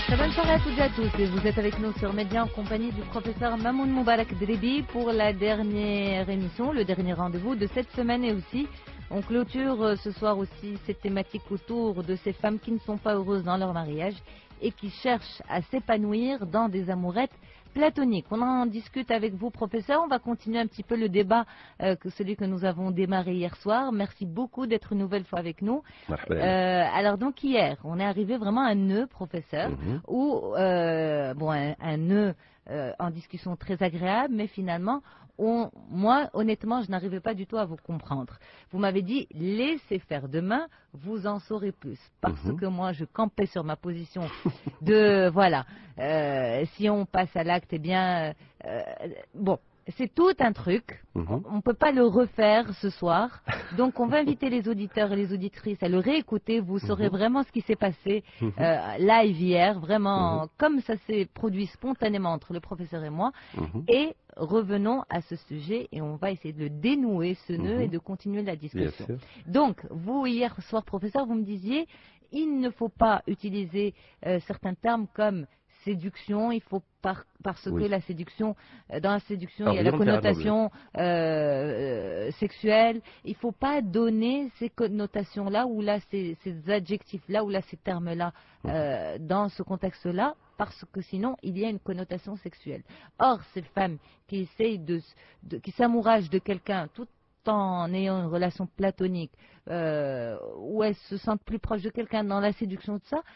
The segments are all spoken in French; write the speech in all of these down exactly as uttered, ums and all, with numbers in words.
Très bonne soirée à toutes et à tous. Et vous êtes avec nous sur Média en compagnie du professeur Mamoun Moubarak Dribi pour la dernière émission, le dernier rendez-vous de cette semaine. Et aussi, on clôture ce soir aussi cette thématique autour de ces femmes qui ne sont pas heureuses dans leur mariage et qui cherchent à s'épanouir dans des amourettes platonique. On en discute avec vous, professeur. On va continuer un petit peu le débat, euh, que celui que nous avons démarré hier soir. Merci beaucoup d'être une nouvelle fois avec nous. Euh, alors donc hier, on est arrivé vraiment à un nœud, professeur, mm-hmm. où euh, bon un, un nœud euh, en discussion très agréable, mais finalement, on, moi, honnêtement, je n'arrivais pas du tout à vous comprendre. Vous m'avez dit, laissez faire demain, vous en saurez plus. Parce mmh. que moi, je campais sur ma position de, voilà, euh, si on passe à l'acte, eh bien, euh, bon, c'est tout un truc. Mmh. On ne peut pas le refaire ce soir. Donc, on va inviter les auditeurs et les auditrices à le réécouter. Vous saurez mmh. vraiment ce qui s'est passé euh, live hier, vraiment, mmh. comme ça s'est produit spontanément entre le professeur et moi. Mmh. Et revenons à ce sujet et on va essayer de le dénouer, ce nœud, mmh. et de continuer la discussion. Donc, vous, hier soir, professeur, vous me disiez, il ne faut pas utiliser euh, certains termes comme séduction, il faut par, parce oui. que la séduction, dans la séduction, alors, il y a la connotation euh, euh, sexuelle. Il ne faut pas donner ces connotations-là ou là, ces, ces adjectifs-là ou là, ces termes-là euh, mmh. dans ce contexte-là, parce que sinon, il y a une connotation sexuelle. Or, ces femmes qui essayent de, de qui s'amouragent de quelqu'un tout en ayant une relation platonique, euh, où elles se sentent plus proches de quelqu'un dans la séduction, tout ça,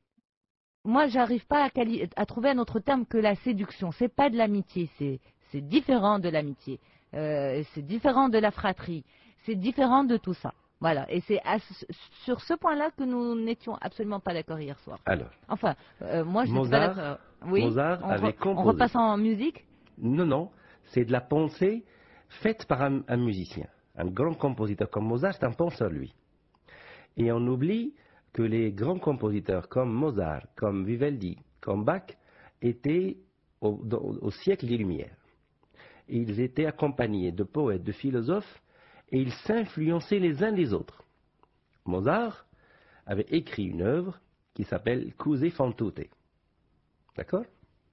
moi, j'arrive pas à, à trouver un autre terme que la séduction. C'est pas de l'amitié, c'est différent de l'amitié, euh, c'est différent de la fratrie, c'est différent de tout ça. Voilà, et c'est sur ce point-là que nous n'étions absolument pas d'accord hier soir. Alors, enfin, euh, moi, je ne suis pas d'accord. Oui, Mozart on, avait re, composé. on repasse en musique? Non, non, c'est de la pensée faite par un, un musicien. Un grand compositeur comme Mozart, c'est un penseur, lui. Et on oublie que les grands compositeurs comme Mozart, comme Vivaldi, comme Bach, étaient au, au, au siècle des Lumières. Ils étaient accompagnés de poètes, de philosophes, et ils s'influençaient les uns les autres. Mozart avait écrit une œuvre qui s'appelle Cose fan tutte. D'accord?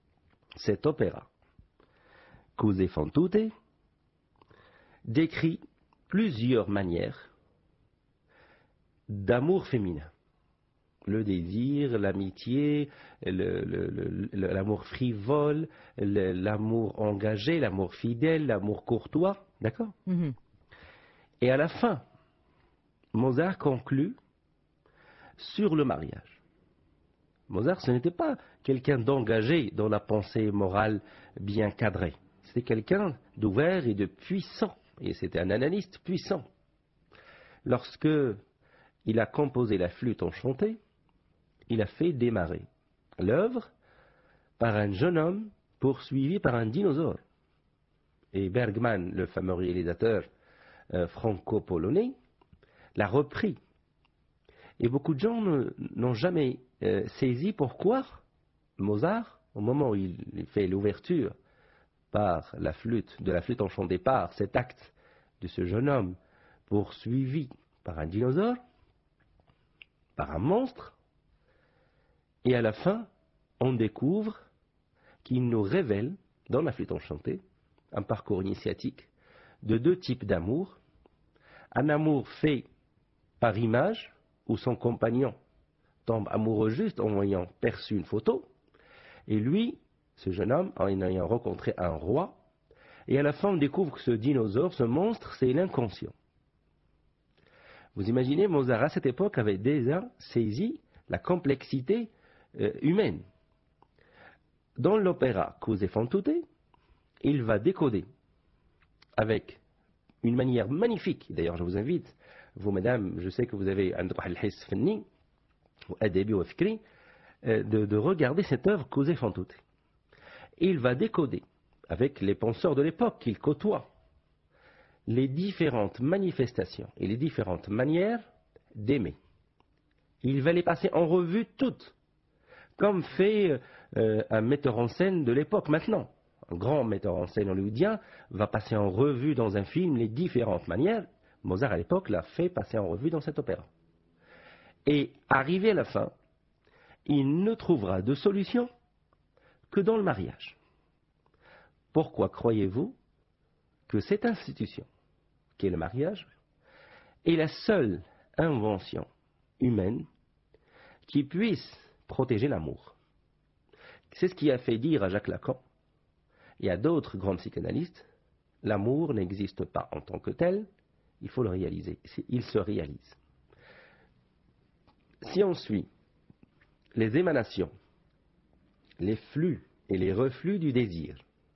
Cet opéra, Cose fan tutte, décrit plusieurs manières d'amour féminin. Le désir, l'amitié, l'amour frivole, l'amour engagé, l'amour fidèle, l'amour courtois, d'accord? Mm-hmm. Et à la fin, Mozart conclut sur le mariage. Mozart, ce n'était pas quelqu'un d'engagé dans la pensée morale bien cadrée. C'était quelqu'un d'ouvert et de puissant. Et c'était un analyste puissant. Lorsque il a composé la flûte enchantée, il a fait démarrer l'œuvre par un jeune homme poursuivi par un dinosaure. Et Bergman, le fameux réalisateur euh, franco-polonais, l'a repris. Et beaucoup de gens n'ont jamais euh, saisi pourquoi Mozart, au moment où il fait l'ouverture par la flûte, de la flûte enchantée, par cet acte de ce jeune homme poursuivi par un dinosaure, par un monstre, et à la fin, on découvre qu'il nous révèle, dans la flûte enchantée, un parcours initiatique de deux types d'amour. Un amour fait par image, où son compagnon tombe amoureux juste en ayant perçu une photo, et lui, ce jeune homme, en ayant rencontré un roi, et à la fin, on découvre que ce dinosaure, ce monstre, c'est l'inconscient. Vous imaginez, Mozart, à cette époque, avait déjà saisi la complexité euh, humaine. Dans l'opéra Cose fan tutte, il va décoder avec une manière magnifique. D'ailleurs, je vous invite, vous, mesdames, je sais que vous avez un droit al-hiss fenni, ou adabi ou fikri, de, de regarder cette œuvre Cose fan tutte. Il va décoder, avec les penseurs de l'époque qu'il côtoie, les différentes manifestations et les différentes manières d'aimer. Il va les passer en revue toutes, comme fait euh, un metteur en scène de l'époque maintenant. Un grand metteur en scène hollywoodien va passer en revue dans un film les différentes manières. Mozart à l'époque l'a fait passer en revue dans cet opéra. Et arrivé à la fin, il ne trouvera de solution que dans le mariage. Pourquoi croyez-vous que cette institution, qui est le mariage, est la seule invention humaine qui puisse protéger l'amour? C'est ce qui a fait dire à Jacques Lacan et à d'autres grands psychanalystes, l'amour n'existe pas en tant que tel, il faut le réaliser. Il se réalise. Si on suit les émanations, les flux et les reflux du désir,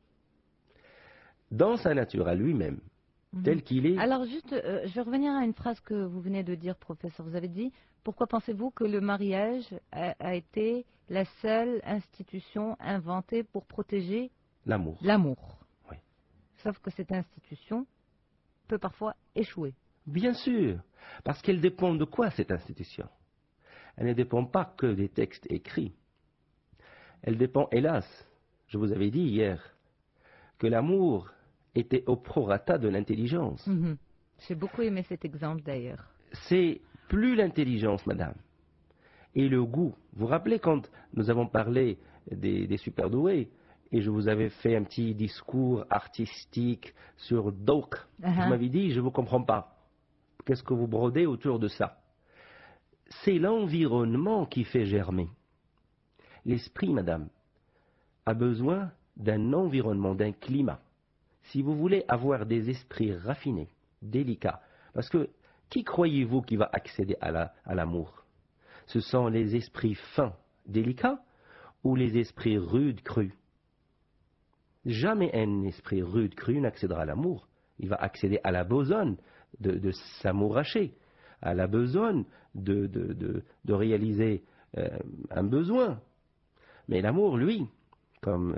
dans sa nature à lui-même, mmh. tel qu'il est... Alors juste, euh, je vais revenir à une phrase que vous venez de dire, professeur. Vous avez dit, pourquoi pensez-vous que le mariage a, a été la seule institution inventée pour protéger l'amour? L'amour. Oui. Sauf que cette institution peut parfois échouer. Bien sûr, parce qu'elle dépend de quoi, cette institution? Elle ne dépend pas que des textes écrits. Elle dépend, hélas, je vous avais dit hier, que l'amour était au prorata de l'intelligence. Mmh. J'ai beaucoup aimé cet exemple d'ailleurs. C'est plus l'intelligence, madame, et le goût. Vous vous rappelez quand nous avons parlé des, des superdoués, et je vous avais fait un petit discours artistique sur Douk. Uh-huh. Vous m'avez dit, je ne vous comprends pas. Qu'est-ce que vous brodez autour de ça? C'est l'environnement qui fait germer. L'esprit, madame, a besoin d'un environnement, d'un climat. Si vous voulez avoir des esprits raffinés, délicats, parce que qui croyez-vous qui va accéder à la, à l'amour? Ce sont les esprits fins, délicats, ou les esprits rudes, crus? Jamais un esprit rude, cru n'accédera à l'amour. Il va accéder à la besogne de, de s'amouracher, à la besogne de, de, de, de réaliser euh, un besoin. Mais l'amour, lui, comme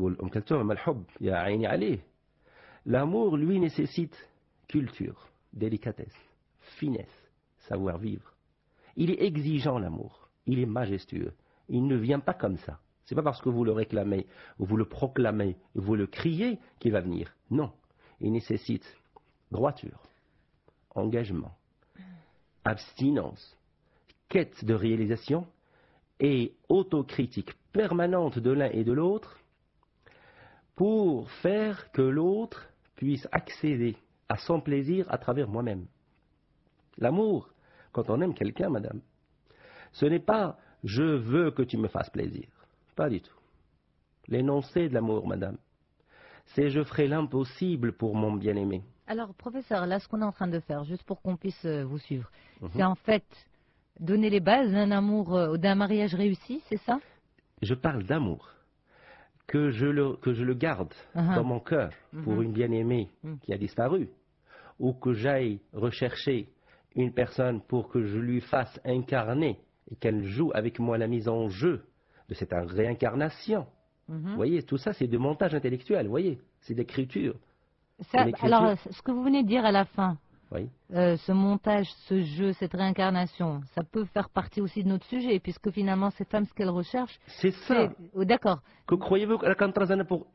l'amour, lui, nécessite culture, délicatesse, finesse, savoir-vivre. Il est exigeant, l'amour. Il est majestueux. Il ne vient pas comme ça. Ce n'est pas parce que vous le réclamez, ou vous le proclamez, ou vous le criez qu'il va venir. Non. Il nécessite droiture, engagement, abstinence, quête de réalisation et autocritique permanente de l'un et de l'autre pour faire que l'autre puisse accéder à son plaisir à travers moi-même. L'amour, quand on aime quelqu'un, madame, ce n'est pas « je veux que tu me fasses plaisir ». Pas du tout. L'énoncé de l'amour, madame, c'est « je ferai l'impossible pour mon bien-aimé ». Alors, professeur, là, ce qu'on est en train de faire, juste pour qu'on puisse euh, vous suivre, mm-hmm. c'est en fait donner les bases d'un amour, euh, d'un mariage réussi, c'est ça? Je parle d'amour. Que je le, que je le garde uh-huh. dans mon cœur pour uh-huh. une bien-aimée uh-huh. qui a disparu, ou que j'aille rechercher une personne pour que je lui fasse incarner et qu'elle joue avec moi la mise en jeu de cette réincarnation. Uh-huh. Vous voyez, tout ça, c'est de montage intellectuel, vous voyez, c'est d'écriture. Ça, alors, ce que vous venez de dire à la fin, oui. euh, ce montage, ce jeu, cette réincarnation, ça peut faire partie aussi de notre sujet, puisque finalement, ces femmes, ce qu'elles recherchent... C'est ça. Oh, d'accord. Que croyez-vous que pour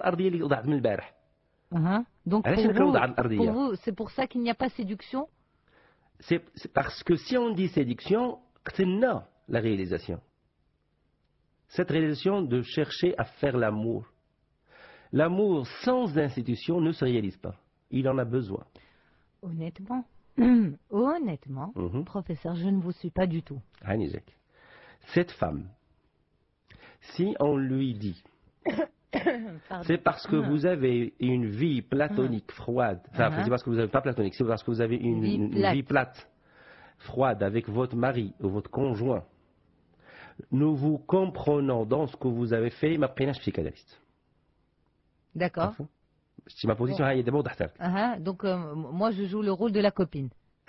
uh-huh. Donc, pour vous, pour vous, c'est pour ça qu'il n'y a pas séduction? C'est parce que si on dit séduction, c'est non, la réalisation. Cette réalisation de chercher à faire l'amour. L'amour sans institution ne se réalise pas. Il en a besoin. Honnêtement, honnêtement, mm-hmm. professeur, je ne vous suis pas du tout. Hanizek, cette femme, si on lui dit, c'est parce que vous avez une vie platonique froide, enfin, uh-huh. c'est parce que vous n'avez pas platonique, c'est parce que vous avez une vie, une, une vie plate, froide avec votre mari ou votre conjoint. Nous vous comprenons dans ce que vous avez fait, ma prénage psychanalyste. D'accord. C'est ma position. Bon. D'abord, uh-huh. Donc, euh, moi, je joue le rôle de la copine.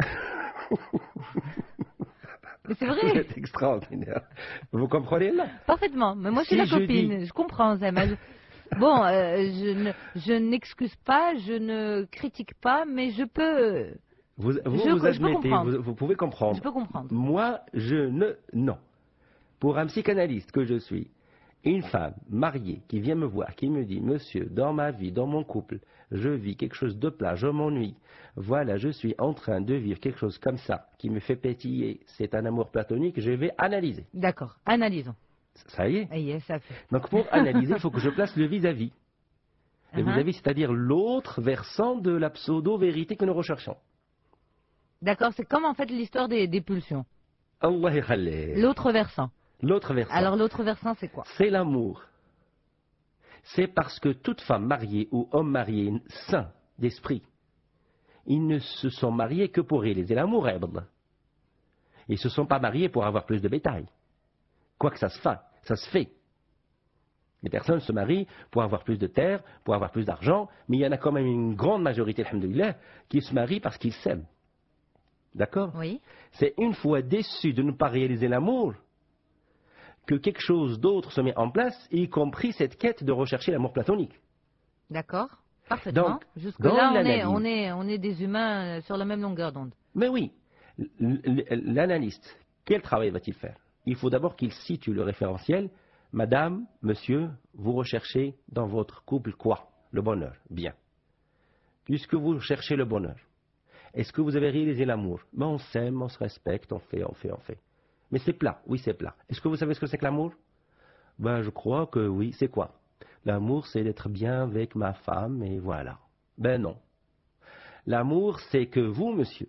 Mais c'est vrai. Vous êtes extraordinaire. Vous comprenez là? Parfaitement. Mais moi, si je suis la copine. Dis... Je comprends, Zema. Je... Bon, euh, je n'excuse ne, pas, je ne critique pas, mais je peux... Vous, vous, je, vous admettez, vous, vous pouvez comprendre. Je peux comprendre. Moi, je ne... Non. Pour un psychanalyste que je suis, Une femme mariée qui vient me voir, qui me dit, monsieur, dans ma vie, dans mon couple, je vis quelque chose de plat, je m'ennuie. Voilà, je suis en train de vivre quelque chose comme ça, qui me fait pétiller. C'est un amour platonique, je vais analyser. D'accord, analysons. Ça y est. Ça y est, ça fait. Donc pour analyser, il faut que je place le vis-à-vis. Le Uh-huh. vis-à-vis, c'est-à-dire l'autre versant de la pseudo-vérité que nous recherchons. D'accord, c'est comme en fait l'histoire des, des pulsions. Allah yakhallik. L'autre versant. L'autre versant. Alors l'autre versant, c'est quoi? C'est l'amour. C'est parce que toute femme mariée ou homme marié sain d'esprit, ils ne se sont mariés que pour réaliser l'amour. Ils ne se sont pas mariés pour avoir plus de bétail. Quoi que ça se fasse, ça se fait. Les personnes se marient pour avoir plus de terre, pour avoir plus d'argent, mais il y en a quand même une grande majorité, alhamdoulilah, qui se marient parce qu'ils s'aiment. D'accord? Oui. C'est une fois déçu de ne pas réaliser l'amour que quelque chose d'autre se met en place, y compris cette quête de rechercher l'amour platonique. D'accord, parfaitement. Donc, jusque-là, on est, on, est, on est des humains sur la même longueur d'onde. Mais oui, l'analyste, quel travail va-t-il faire? Il faut d'abord qu'il situe le référentiel. Madame, monsieur, vous recherchez dans votre couple quoi? Le bonheur. Bien. Puisque vous cherchez le bonheur, est-ce que vous avez réalisé l'amour? Ben, on s'aime, on se respecte, on fait, on fait, on fait. Mais c'est plat, oui c'est plat. Est-ce que vous savez ce que c'est que l'amour? Ben je crois que oui, c'est quoi? L'amour c'est d'être bien avec ma femme et voilà. Ben non. L'amour c'est que vous monsieur,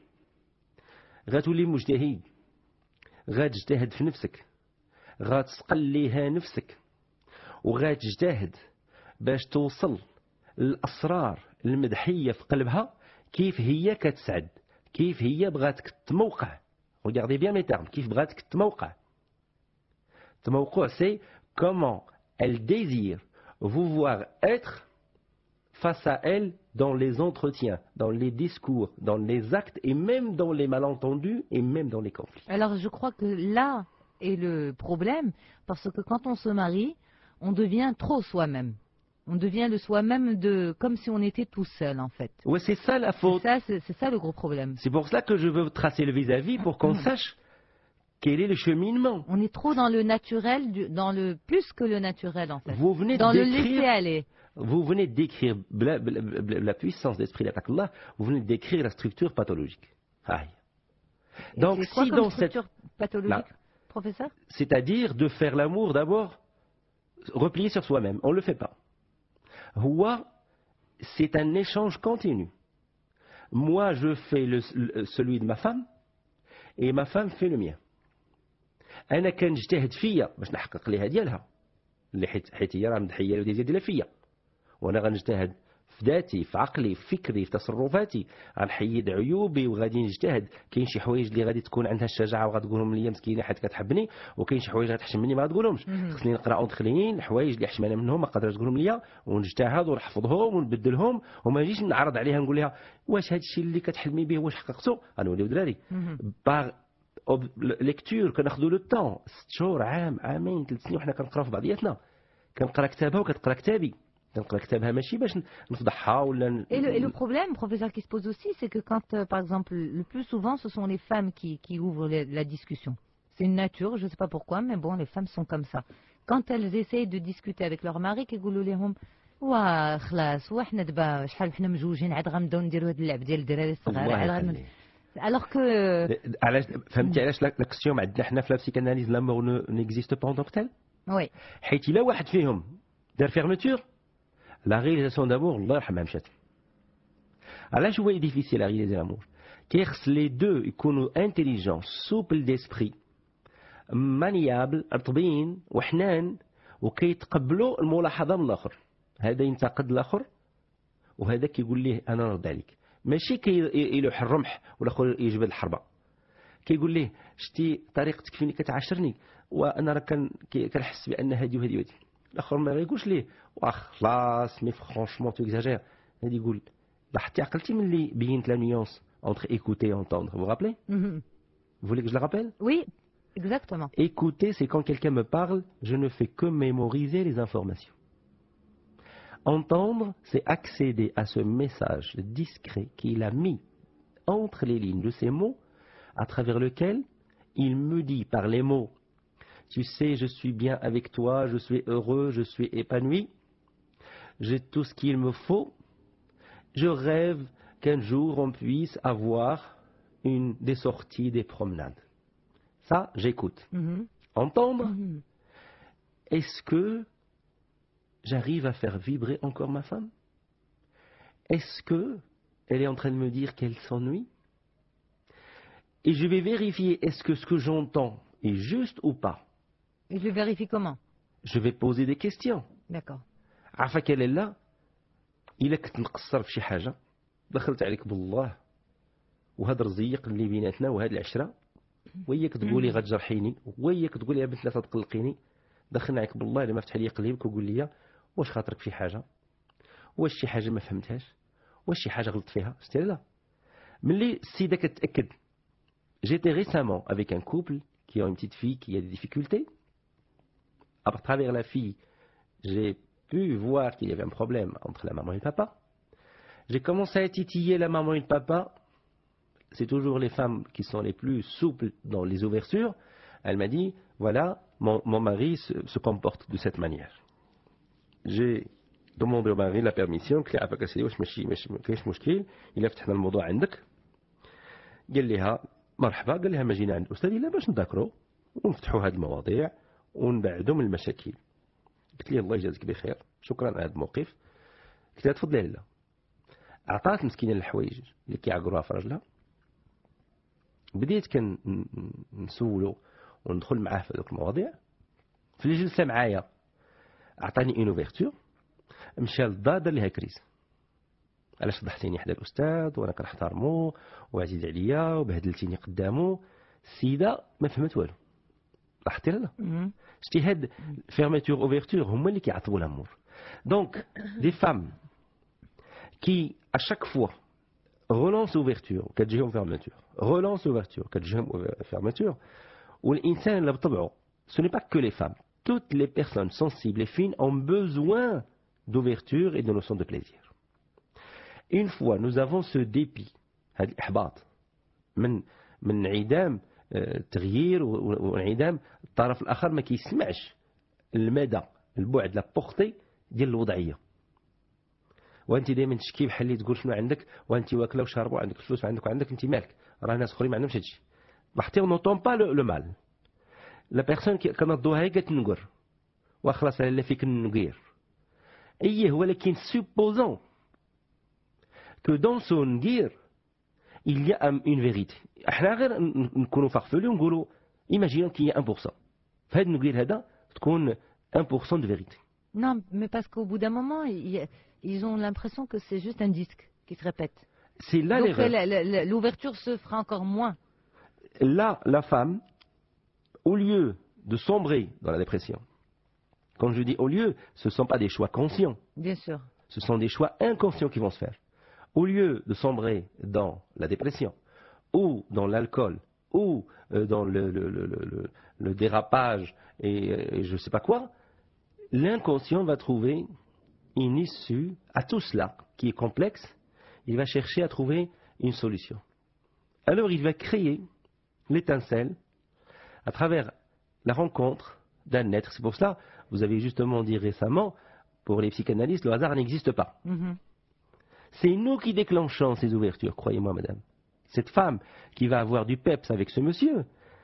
غتولي مجتهد غتجتهد في نفسك غتقليها نفسك وغتجتهد باش توصل للأسرار المدحية في قلبها كيف هي كتسعد كيف هي بغاتك تموقع. Regardez bien mes termes. Kif bradk tmawqa. Tmawqa, c'est comment elle désire vous voir être face à elle dans les entretiens, dans les discours, dans les actes et même dans les malentendus et même dans les conflits. Alors je crois que là est le problème, parce que quand on se marie, on devient trop soi-même. On devient le soi-même de comme si on était tout seul en fait. Ouais, c'est ça la faute. C'est ça, c'est, c'est ça le gros problème. C'est pour ça que je veux tracer le vis-à-vis pour qu'on sache quel est le cheminement. On est trop dans le naturel, du, dans le plus que le naturel en fait. Vous venez dans de le décrire, laisser aller. Vous venez de décrire la, la, la, la puissance d'esprit d'Allah. Vous venez de décrire la structure pathologique. Aïe. Donc c'est quoi si comme dans structure cette pathologique, là, professeur? C'est-à-dire de faire l'amour d'abord replié sur soi-même. On ne le fait pas. Huwa, c'est un échange continu. Moi, je fais le, le, celui de ma femme, et ma femme fait le mien. أنا كنجتهد فيا باش نحقق ليها ديالها اللي حيت حيت هي راه مدحيه وديزير ديالها فيا وانا غنجتهد في ذاتي في عقلي في فكري في تصرفاتي غنحيد عيوبي وغادي نجتهد. كاين شي حوايج اللي غادي تكون عندها الشجاعه وغتقولهم ليا مسكينه حيت كتحبني وكاين شي حوايج غتحشم مني ما غتقولهمش. خصني نقرا اونتر لين حوايج اللي حشمانه منهم ما قادرش تقولهم ليا ونجتهد ونحفظهم ونبدلهم وما نجيش نعرض عليها نقول لها واش هذا الشيء اللي كتحلمي به واش حققته غنوليو دراري. باغ ليكتور كناخذوا لو طون ست شهور عام عامين ثلاث سنين وحنا كنقراو في بعضياتنا. كنقرا كتابها وكتقرا كتابي. Et le, et le problème, professeur, qui se pose aussi, c'est que quand, euh, par exemple, le plus souvent, ce sont les femmes qui, qui ouvrent les, la discussion. C'est une nature, je ne sais pas pourquoi, mais bon, les femmes sont comme ça. Quand elles essayent de discuter avec leur mari, كيقولوا لهم واه خلاص وحنا دابا شحال حنا مزوجين عاد غنبداو نديروا هذا اللعب ديال الدراري الصغار. Alors que فهمتي علاش لا كسيون عندنا حنا في لا بسيكاناليز l'amour n'existe pas en tant que tel. Oui. حيت الا واحد فيهم دار فيرمتور la réalisation d'amour, Allah yarhamha mchati. علاش هو difficile à réaliser l'amour? كيخص les deux يكونوا intelligents, souples d'esprit, maniables, رطبين وحنان وكيتقبلوا الملاحظة من الآخر. هذا ينتقد الآخر وهذا كيقول ليه أنا نرد عليك. ماشي كيلوح الرمح والآخر يجبد الحربة. كيقول ليه شتي طريقتك فيني كتعاشرني وأنا راه كنحس بأن هذه وهذه وهذه. الآخر ما يقولش ليه واخ خلاص مي فرانشمون تو اكزاجير. هادي يقول لاحظتي عقلتي ملي بينت لا نيونس entre écouter et entendre. Vous vous rappelez? Mm-hmm. Vous voulez que je le rappelle? Oui, exactement. Écouter, c'est quand quelqu'un me parle, je ne fais que mémoriser les informations. Entendre, c'est accéder à ce message discret qu'il a mis entre les lignes de ces mots, à travers lequel il me dit par les mots tu sais, je suis bien avec toi, je suis heureux, je suis épanoui, j'ai tout ce qu'il me faut. Je rêve qu'un jour on puisse avoir une, des sorties, des promenades. Ça, j'écoute. Mm-hmm. Entendre, mm-hmm. Est-ce que j'arrive à faire vibrer encore ma femme? Est-ce qu'elle est en train de me dire qu'elle s'ennuie? Et je vais vérifier, est-ce que ce que j'entends est juste ou pas? Et je vérifie comment? Je vais poser des questions. D'accord. عارفة qu'elle est là, إلا كنت نقصر في شي حاجة دخلت عليك بالله وهذا الرزيق اللي بيناتنا وهذه العشرة وياك تقولي غتجرحيني وياك تقولي يا بنت لا تقلقيني دخلنا عليك بالله إلا ما فتح لي قلبك وقول لي واش خاطرك في حاجة واش شي حاجة ما فهمتهاش واش شي حاجة غلط فيها شتي لا ملي السيدة كتأكد. J'étais récemment avec un couple qui a une petite fille qui a des difficultés. À travers la fille, j'ai pu voir qu'il y avait un problème entre la maman et le papa. J'ai commencé à titiller la maman et le papa. C'est toujours les femmes qui sont les plus souples dans les ouvertures. Elle m'a dit, voilà, mon, mon mari se, se comporte de cette manière. J'ai demandé au mari la permission. Il a فتحنا الموضوع عندك. قال لها مرحبا. قال لها ما جينا عند الأستاذ إلا باش نذاكروا ونفتحوا هذه المواضيع ونبعدوا من المشاكل. قلت لي الله يجازيك بخير شكرا على هذا الموقف. قلت لها تفضلي لاله. عطات مسكينه الحوايج اللي كيعقروها في رجلها. بديت كنسولو وندخل معاه في هذوك المواضيع. في الجلسه معايا عطاني اون اوفرتور مشى للدار دار ليها كريز. علاش فضحتيني حدا الاستاذ وانا كنحترمو وعزيز عليا وبهدلتيني قدامه. السيده ما فهمت والو. لاحظتي لا شتي هاد فيرميتور اوفرتور هما اللي كيعطبوا الامور. دونك دي فام كي à chaque fois relance ouverture كتجيهم fermeture relance ouverture كتجيهم fermeture والانسان بطبعه ce n'est pas que les femmes, toutes les personnes sensibles et fines ont besoin d'ouverture et de notion de plaisir. Une fois nous avons ce dépit هذا الإحباط من من انعدام التغيير وانعدام الطرف الآخر ما كيسمعش المدى البعد لا بورتي ديال الوضعية. وانت دائما تشكي بحال اللي تقول شنو عندك وانت واكله وشاربه وعندك فلوس وعندك وعندك انت مالك راه ناس اخرين ما عندهمش هادشي. لاحظتي اون نوطون با لو مال لا بيرسون كنضوها هي كتنقر وخلاص لا فيك النقير ايه ولكن سوبوزون كو دون سون نقير il y a une vérité. احنا غير نكونوا فخفلوا ونقولوا ايماجينون كي واحد بالمئة في هذا النقير هذا تكون واحد بالمئة de vérité. Non, mais parce qu'au bout d'un moment, il, ils ont l'impression que c'est juste un disque qui se répète. C'est là l'erreur. Donc l'ouverture se fera encore moins. Là, la femme, au lieu de sombrer dans la dépression, quand je dis au lieu, ce ne sont pas des choix conscients. Bien sûr. Ce sont des choix inconscients qui vont se faire. Au lieu de sombrer dans la dépression, ou dans l'alcool, ou dans le, le, le, le, le dérapage et, et je ne sais pas quoi, l'inconscient va trouver une issue à tout cela qui est complexe. Il va chercher à trouver une solution. Alors il va créer l'étincelle à travers la rencontre d'un être. C'est pour cela, vous avez justement dit récemment, pour les psychanalystes, le hasard n'existe pas. Mm-hmm. C'est nous qui déclenchons ces ouvertures, croyez-moi madame. Cette femme qui va avoir du peps avec ce monsieur,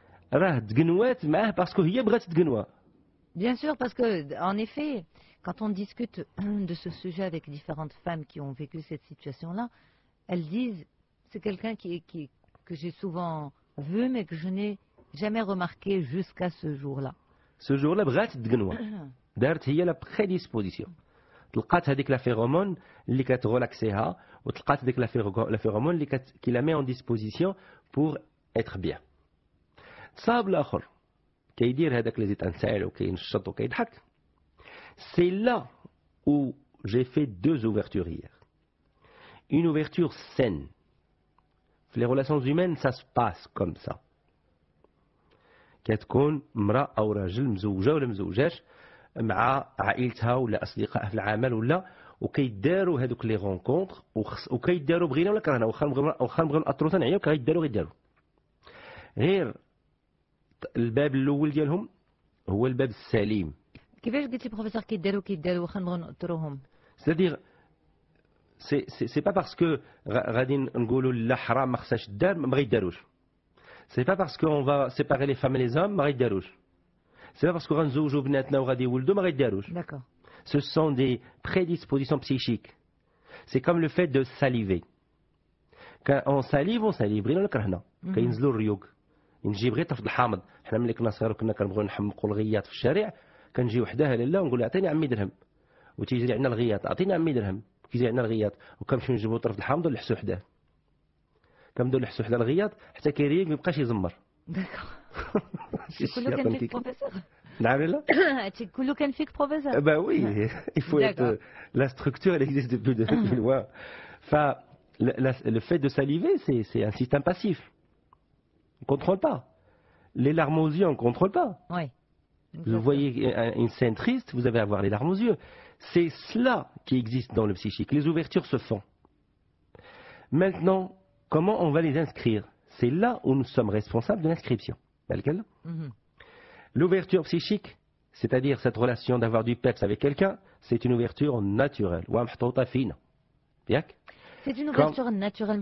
parce que هي بغات تقنوا. Bien sûr, parce que, en effet, quand on discute de ce sujet avec différentes femmes qui ont vécu cette situation-là, elles disent, c'est quelqu'un qui, qui, que j'ai souvent vu, mais que je n'ai jamais remarqué jusqu'à ce jour-là. Ce jour-là, بغات تقنوا. دارت هي la prédisposition. تلقات هذيك la phéromone اللي كتغلاكسيها وتلقات هذيك la phéromone اللي qui la met en disposition pour être bien. صاب الآخر كيدير هذاك لي زيتانسيل وكينشط وكيضحك. C'est là où j'ai fait deux ouvertures hier. Une ouverture saine. Les relations humaines, ça se passe comme ça. كتكون امرأة أو راجل مزوجة ولا مزوجاش مع عائلتها ولا أصدقائها في العمل ولا وكيداروا هذوك لي رونكونتر وكيداروا بغينا ولا كرهنا واخا واخا نبغيو نأطرو تنعيو كيداروا غيداروا. غير الباب الأول ديالهم هو الباب السليم. كيفاش قلتي بروفيسور كيداروا كيداروا واخا نبغيو نأطروهم؟ c'est-à-dire سي سي با باسكو غادي نقولوا لا حرام ما خصهاش دار ما غيداروش. سي با باسكو اون فا سيباري لي فام لي زوم ما غيداروش. سي با باسكو غنزوجوا بناتنا وغادي يولدوا ما غيداروش. D'accord. Ce sont des prédispositions psychiques. C'est comme le fait de saliver. Quand on salive, on salive غير كرهنا. كينزلوا الريوق. نجيب غير طفل حامض. حنا ملي كنا صغار كنا كنبغيو نحمقوا الغياط في الشارع كنجي وحدها لاله ونقول اعطيني عمي درهم. وتيجري عندنا الغياط اعطيني عمي درهم. كيجي عندنا الغياط وكنمشيو نجيبوا طرف الحامض ونلحسوا حداه. كنبداو نلحسوا حدا الغياط حتى كيريق ما يبقاش يزمر. داكور. كله كان فيك بروفيسور. نعم لا؟ هادشي كله كان فيك بروفيسور. Bah oui, il faut être la structure elle existe depuis depuis loin. Enfin, le, la, le fait de saliver c'est c'est un système passif. On contrôle pas. Les larmes aux yeux on contrôle pas. Oui. Vous voyez une scène triste, vous allez avoir les larmes aux yeux. C'est cela qui existe dans le psychique. Les ouvertures se font. Maintenant, comment on va les inscrire? C'est là où nous sommes responsables de l'inscription. Mm-hmm. L'ouverture psychique, c'est-à-dire cette relation d'avoir du peps avec quelqu'un, c'est une ouverture naturelle. C'est une ouverture Comme... naturelle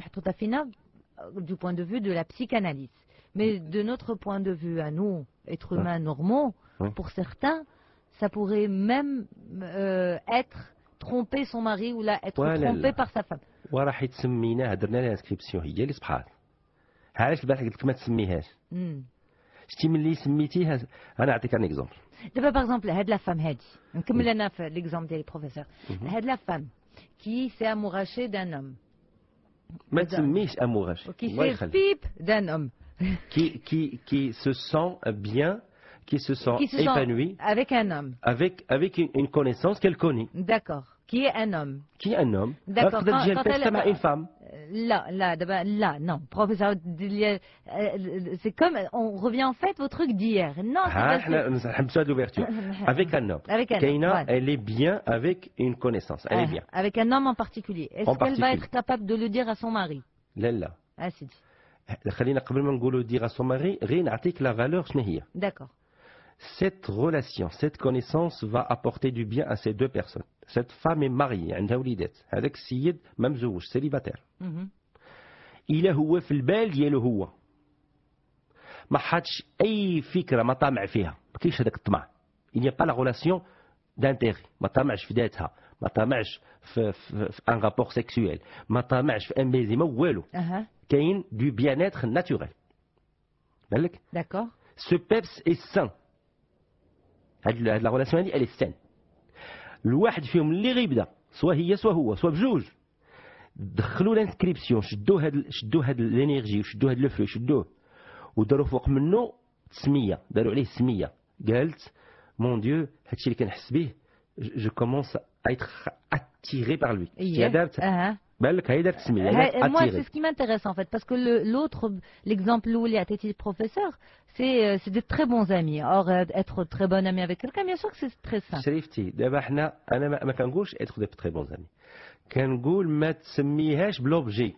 du point de vue de la psychanalyse. Mais de notre point de vue à nous, êtres humains normaux, oui. Pour certains, ça pourrait même euh, être tromper son mari ou là, être voilà trompé par sa femme. وراح تسميناها درنا لها انسكريبسيون هي اللي صبحات. علاش البارح قلت لك ما تسميهاش؟ شتي ملي سميتيها انا نعطيك ان اكزومبل. دابا باغ اكزومبل هاد لا فام هادي نكمل انا في ليكزومبل ديال البروفيسور. هاد لا فام كي سي اموغاشي دان اوم. ما تسميش اموغاشي. كي سي بيب دان اوم. Qui, qui, qui se sent bien, qui se sent qui se épanoui sent avec un homme, avec, avec une, une connaissance qu'elle connaît. D'accord. Qui est un homme. Qui est un homme. D'accord. Quand, quand elle est une femme. Là, là, là, non. Professeur, c'est comme, on revient en fait au truc d'hier. Non, c'est l'ouverture. Avec un homme. Avec un Kaina, homme. Elle est bien avec une connaissance. Elle est bien. Avec un homme en particulier. Est-ce qu'elle va être capable de le dire à son mari? Là, là. Ah, c'est dit. خلينا قبل ما نقولوا dire à son mari غير نعطيك la valeur شنو هي. D'accord. Cette relation, cette connaissance va apporter du bien à ces deux personnes. Cette femme est mariée, عندها وليدات. هذاك السيد ما مزوج سيليباتير. إلا هو في البال ديالو هو ما حطش أي فكرة ما طامع فيها، ما كاينش هذاك الطمع. Il n'y a pas la relation d'intérêt. ما طامعش في ذاتها، ما طامعش في في ان رابور سيكسويل، ما طامعش في ان بيزي ما والو. كاين du bien-être naturel. بالك؟ D'accord. Ce peps est sain. هاد لا ريلاسيون هادي elle est saine. الواحد فيهم اللي غيبدا سوا هي سوا هو سوا بجوج دخلوا لانسكريبسيون شدوا هاد شدوا هاد الانرجي وشدوا هاد لو فلو شدوه وداروا فوق منه تسميه داروا عليه سميه قالت مون ديو هادشي اللي كنحس به جو كومونس ا ايتر اتيري بار لوي. هي دارت بالك هي دارت سميه. Moi c'est ce qui m'intéresse en fait parce que l'autre l'exemple où il y a été le professeur c'est c'est de très bons amis. Or être très bon ami avec quelqu'un bien sûr que c'est très simple. شريفتي دابا حنا انا ما كنقولش être de très bons amis. كنقول ما تسميهاش بلوبجي.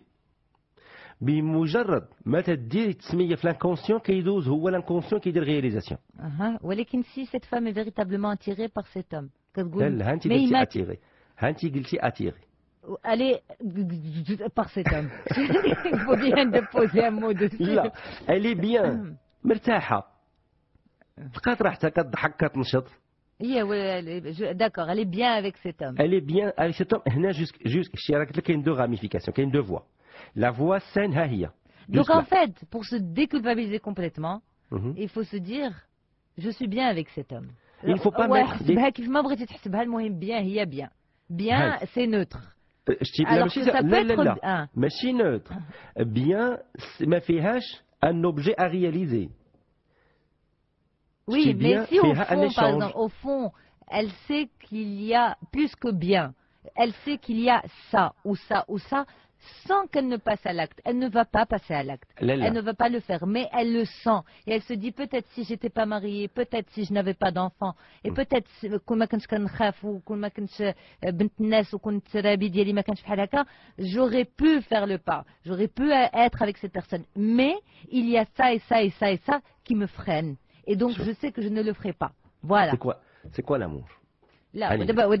بمجرد ما تدير التسميه في لانكونسيون كيدوز هو لانكونسيون كيدير رياليزاسيون. اها ولكن si cette femme est véritablement attirée par cet homme كتقول لا انت قلتي اتيري ها انت قلتي اتيري. Allez, par cet homme. Il faut bien déposer un mot dessus. لا elle est bien مرتاحة تلقات راحتها كتضحك كتنشط. هي d'accord elle est bien avec cet homme. Elle est bien avec cet homme هنا جوسك جوسك شتي راه قلت لك كاين دو راميفيكاسيون كاين دو فوا. La voie saine ها هي. Donc en fait pour se déculpabiliser complètement il faut se dire je suis bien avec cet homme. Il faut pas mettre des كيف ما بغيتي تحسبها المهم bien هي bien. Bien c'est neutre. Alors que ça peut être un. ماشي neutre. Bien ما فيهاش un objet à réaliser. Oui, mais si au fond, par exemple, au fond, elle sait qu'il y a plus que bien. Elle sait qu'il y a ça ou ça ou ça, sans qu'elle ne passe à l'acte. Elle ne va pas passer à l'acte. Elle ne va pas le faire, mais elle le sent. Et elle se dit peut-être si j'étais pas mariée, peut-être si je n'avais pas d'enfant, et peut-être كون ما كنتش كنخاف وكون ما كنتش بنت الناس وكنت رابي ديالي ما كانش بحال هكا, j'aurais pu faire le pas. J'aurais pu être avec cette personne. Mais il y a ça et ça et ça et ça qui me freinent. Et donc, je sais que je ne le ferai pas. Voilà. C'est quoi, c'est quoi l'amour? Là,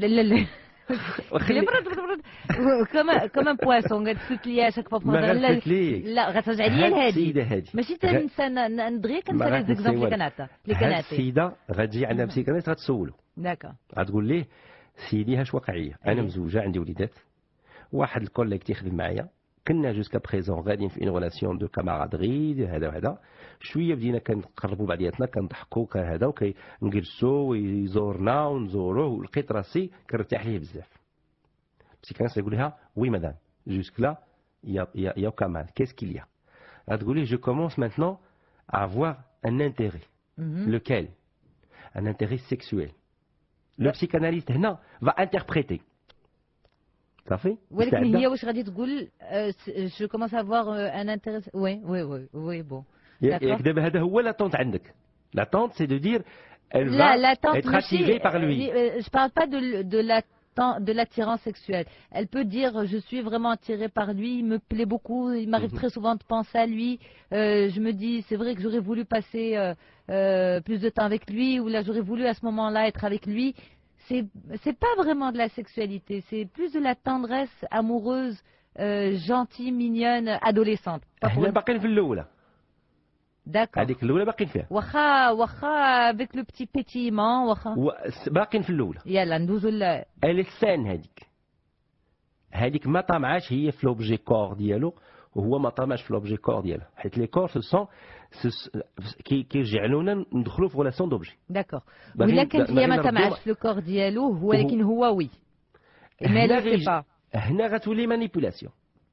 comme un, comme un poisson غتفوت لي à chaque fois ما غنفوت ليك لا غترجع لي هاد لهادي السيده هادي ماشي حتى الانسان ندري كنسى لي زيكزامبل اللي كنعطى اللي هاد كنعطي السيده غتجي عندها بسيكانيست غتسولو داكا غتقول ليه سيدي هاش واقعيه انا مزوجه عندي وليدات واحد الكوليك تيخدم معايا كنا جوسكا بريزون غاديين في اون ريلاسيون دو كامارادري هذا وهذا شويه بدينا كنقربوا بعضياتنا كنضحكوا كهذا وكنجلسوا ويزورنا ونزوروه ولقيت راسي كنرتاح ليه بزاف البسيكانيست يقول لها وي مدام جوسك لا يا يا يا كمال كيس كيل يا غتقول لي جو كومونس مانتنون ا افوار ان انتيري لوكيل ان انتيري سيكسويل لو بسيكاناليست هنا va interpréter صافي ولكن هي واش غادي تقول جو كومونس افوار ان انتيري وي وي وي وي بون ياك دابا هذا هو لاطونت عندك لاطونت سي دو دير elle la, va être attirée machine, par lui. Je parle pas de, de la de l'attirance sexuelle. Elle peut dire je suis vraiment attirée par lui, il me plaît beaucoup, il m'arrive mm-hmm. très souvent de penser à lui. Euh, je me dis c'est vrai que j'aurais voulu passer euh, euh, plus de temps avec lui ou là j'aurais voulu à ce moment-là être avec lui. C'est c'est pas vraiment de la sexualité, c'est plus de la tendresse amoureuse, euh, gentille, mignonne, adolescente. احنا باقيين في الاولى. D'accord. هذيك الاولى باقيين فيها. واخا واخا avec le petit pétillement واخا. باقيين في الاولى. يلا ندوزو ل. السان هذيك. هذيك ما طمعاش هي في لوبجي كور ديالو وهو ما طمعش في لوبجي كور ديالها حيت لي كور سو سون كيجعلونا ندخلوا في غولاسيون دوبجي. داكور. ولا كانت هي ما طمعش في الكور ديالو ولكن هو وي. ما لو سي با. هنا غتولي مانيبيولاسيون.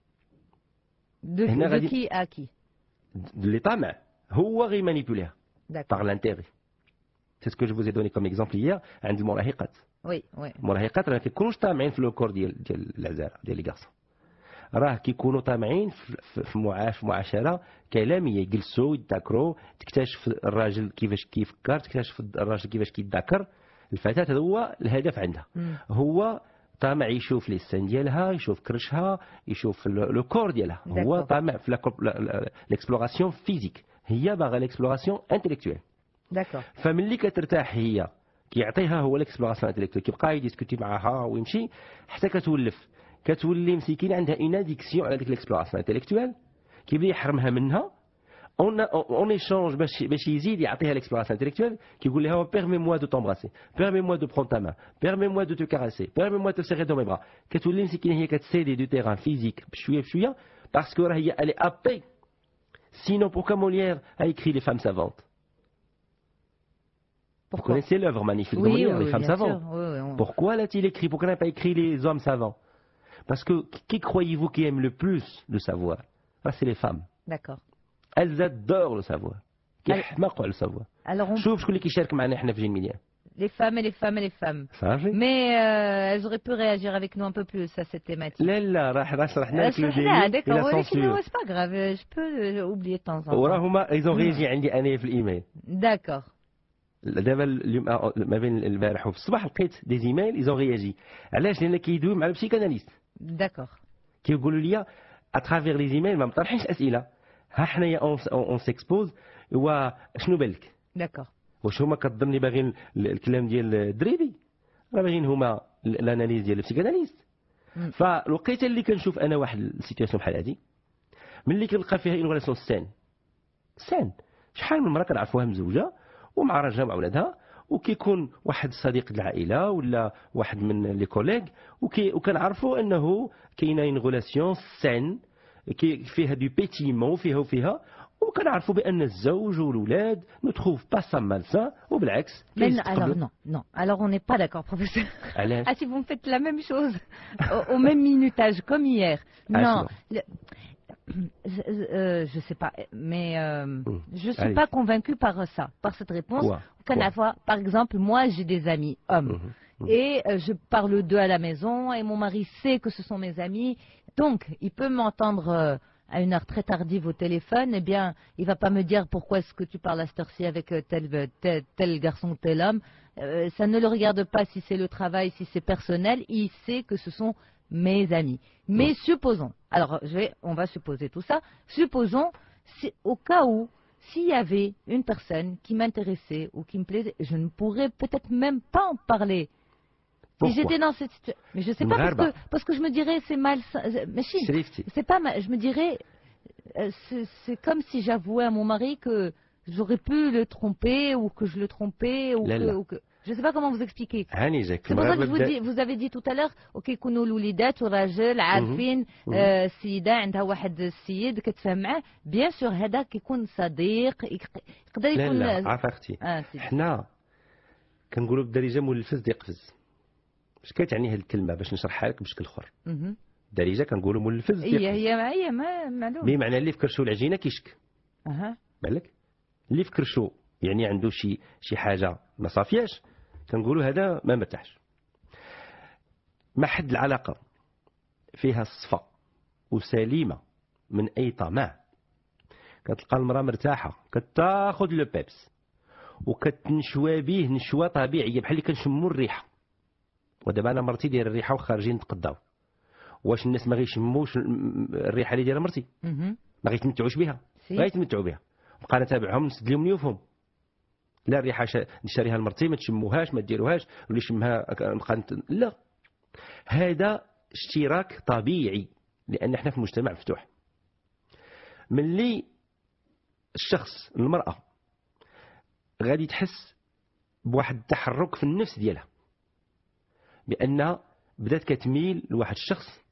دو كي ا كي. اللي طمع هو غي مانيبيوليها par l'intérêt. C'est ce que je vous ai donné comme exemple hier عند المراهقات. وي وي. المراهقات راه كيكونوش طامعين في الكور ديال ديال العزاله ديال لي كارسون. راه كيكونوا طامعين في معاش معاشره كلاميه يجلسوا يتذاكروا تكتشف الراجل كيفاش كيفكر تكتشف الراجل كيفاش كيتذاكر الفتاه هذا هو الهدف عندها. م. هو طامع يشوف لي السن ديالها يشوف كرشها يشوف لو كور ديالها هو طامع في ليكسبلوراسيون فيزيك هي باغا ليكسبلوراسيون انتيليكتويل. داكور. فملي كترتاح هي كيعطيها هو ليكسبلوراسيون انتيليكتويل كيبقى يديسكوتي معاها ويمشي حتى كتولف كتولي مسكينه عندها اون اديكسيون على ديك ليكسبلوراسيون انتيليكتويل كيبدا يحرمها منها اون اون ايشونج باش باش يزيد يعطيها ليكسبلوراسيون انتيليكتويل كيقول لها بيرمي موا دو تومبراسي بيرمي موا دو برون تا مان بيرمي موا دو تو كاراسي بيرمي موا دو سيري دو مي برا كتولي مسكينه هي كتسيدي دو تيران فيزيك بشويه بشويه باسكو راه هي الي ابي. Sinon, pourquoi Molière a écrit Les femmes savantes? Vous connaissez l'œuvre magnifique de Molière, Les femmes savantes. Pourquoi l'a-t-il écrit? Pourquoi n'a pas écrit Les hommes savants? Parce que qui croyez-vous qui aime le plus le savoir? Ah, c'est les femmes. D'accord. Elles adorent le savoir. كيحماقوا على le savoir. شوف شكون اللي كيشارك معنا احنا في جين ميديان. Les femmes et les femmes et les femmes. Mais euh, elles auraient pu réagir avec nous un peu plus à cette thématique. لا لا راح شرحنا لك الدليل. D'accord, c'est pas grave, je peux oublier de temps en temps. وراهما ils ont réagi عندي انا في الايميل. D'accord. دابا ما بين البارح وفي الصباح لقيت دي ايميل ils ont réagi. علاش؟ لان كيدويو مع البسيكاناليست. D'accord. كيقولوا لي اترافير لي ايميل ما مطرحينش اسئله ها حنايا اون سيكسبوز وشنو بالك. D'accord. واش هما كتظني باغيين الكلام ديال الدريبي راه باغيين هما الاناليز ديال البسيكاناليست. فالوقيته اللي كنشوف انا واحد السيتوياسيون بحال هذه ملي كنلقى فيها اون ريلاسيون سان سان شحال من مره كنعرفوها مزوجه ومع راجلها مع ولادها وكيكون واحد صديق العائله ولا واحد من لي كوليغ وكنعرفوا انه كاينه اون ريلاسيون سان فيها دو بيتيمون فيها وفيها وكنعرفوا بان الزوج والولاد ne trouvent pas ça malsain وبالعكس. Mais alors non, non. Alors on n'est pas d'accord, professeur. Ah si vous me faites la même chose au, au même minutage comme hier. Non. Le, euh, je sais pas, mais euh, mmh. je suis Allez. pas convaincue par ça, par cette réponse. Quoi? Quoi? Par exemple, moi j'ai des amis hommes. Mmh. Mmh. Et euh, je parle d'eux à la maison et mon mari sait que ce sont mes amis. Donc, il peut m'entendre euh, à une heure très tardive au téléphone, eh bien, il va pas me dire pourquoi est-ce que tu parles à cette heure-ci avec tel, tel, tel garçon ou tel homme. Euh, ça ne le regarde pas si c'est le travail, si c'est personnel. Il sait que ce sont mes amis. Mais supposons, alors je vais, on va supposer tout ça, supposons, si, au cas où s'il y avait une personne qui m'intéressait ou qui me plaisait, je ne pourrais peut-être même pas en parler. Pourquoi? Si j'étais dans cette situation, mais je sais pas parce que, parce que je me dirais c'est mal, mais si, c'est pas mal, je me dirais c'est comme si j'avouais à mon mari que j'aurais pu le tromper ou que je le trompais ou, que, ou que je ne sais pas comment vous expliquer. C'est pour ça que je vous dis, vous avez dit tout à l'heure OK يكونوا الوليدات والراجل عارفين السيده عندها واحد السيد كتفهم معاه بيان سور هذا كيكون صديق يقدر يكون لا لا عرفتي حنا كنقولوا بالدارجه مولفز يقفز اش كتعني هذه الكلمه باش نشرحها لك بشكل اخر بالدارجه كنقولوا مولفز هي هي هي ما معلوم بمعنى اللي في كرشو العجينه كيشك اها بالك اللي في كرشو يعني عنده شي شي حاجه ما صافياش كنقولوا هذا ما مرتاحش. ما حد العلاقه فيها الصفه وسليمه من اي طمع كتلقى المراه مرتاحه كتاخذ لو بيبس وكتنشوى به نشوه طبيعيه بحال اللي كنشموا الريحه. ودابا انا مرتي داير الريحه وخارجين نتقداو، واش الناس ما غيشموش الريحه اللي دايره مرتي؟ ما غيتمتعوش بها؟ غيتمتعوا بها. بقى نتابعهم نسد لهم نيوفهم. لا الريحه نشريها لمرتي ما تشموهاش ما ديروهاش واللي يشمها نبقى لا. هذا اشتراك طبيعي لان احنا في مجتمع مفتوح. ملي الشخص المراه غادي تحس بواحد التحرك في النفس ديالها بانها بدات كتميل لواحد الشخص،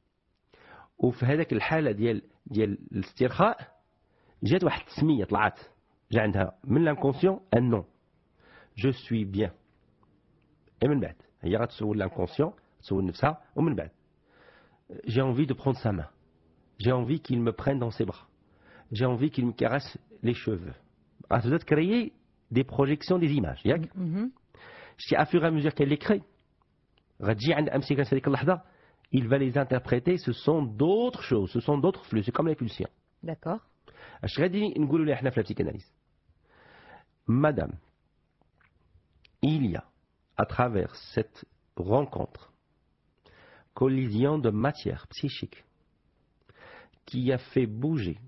وفي هذاك الحاله ديال ديال الاسترخاء جات واحد التسميه طلعت جا عندها من لانكونسيون ان نو جو سوي بيان. من بعد هي غتسول لانكونسيون تسول نفسها ومن بعد j'ai envie de prendre sa main, j'ai envie qu'il me prenne dans ses bras, j'ai envie qu'il me caresse les cheveux. غتبدا تكريي des projections des images ياك شتي à fur et à mesure qu'elle les crée غتجي عند امسكه في هذيك اللحظه il va les interpréter, ce sont d'autres choses, ce sont d'autres flux, c'est comme les pulsions. D'accord. اش غادي نقولوا لها حنا في البسيكاناليز؟ Madame, il y a à travers cette rencontre collision de matière psychique qui a fait bouger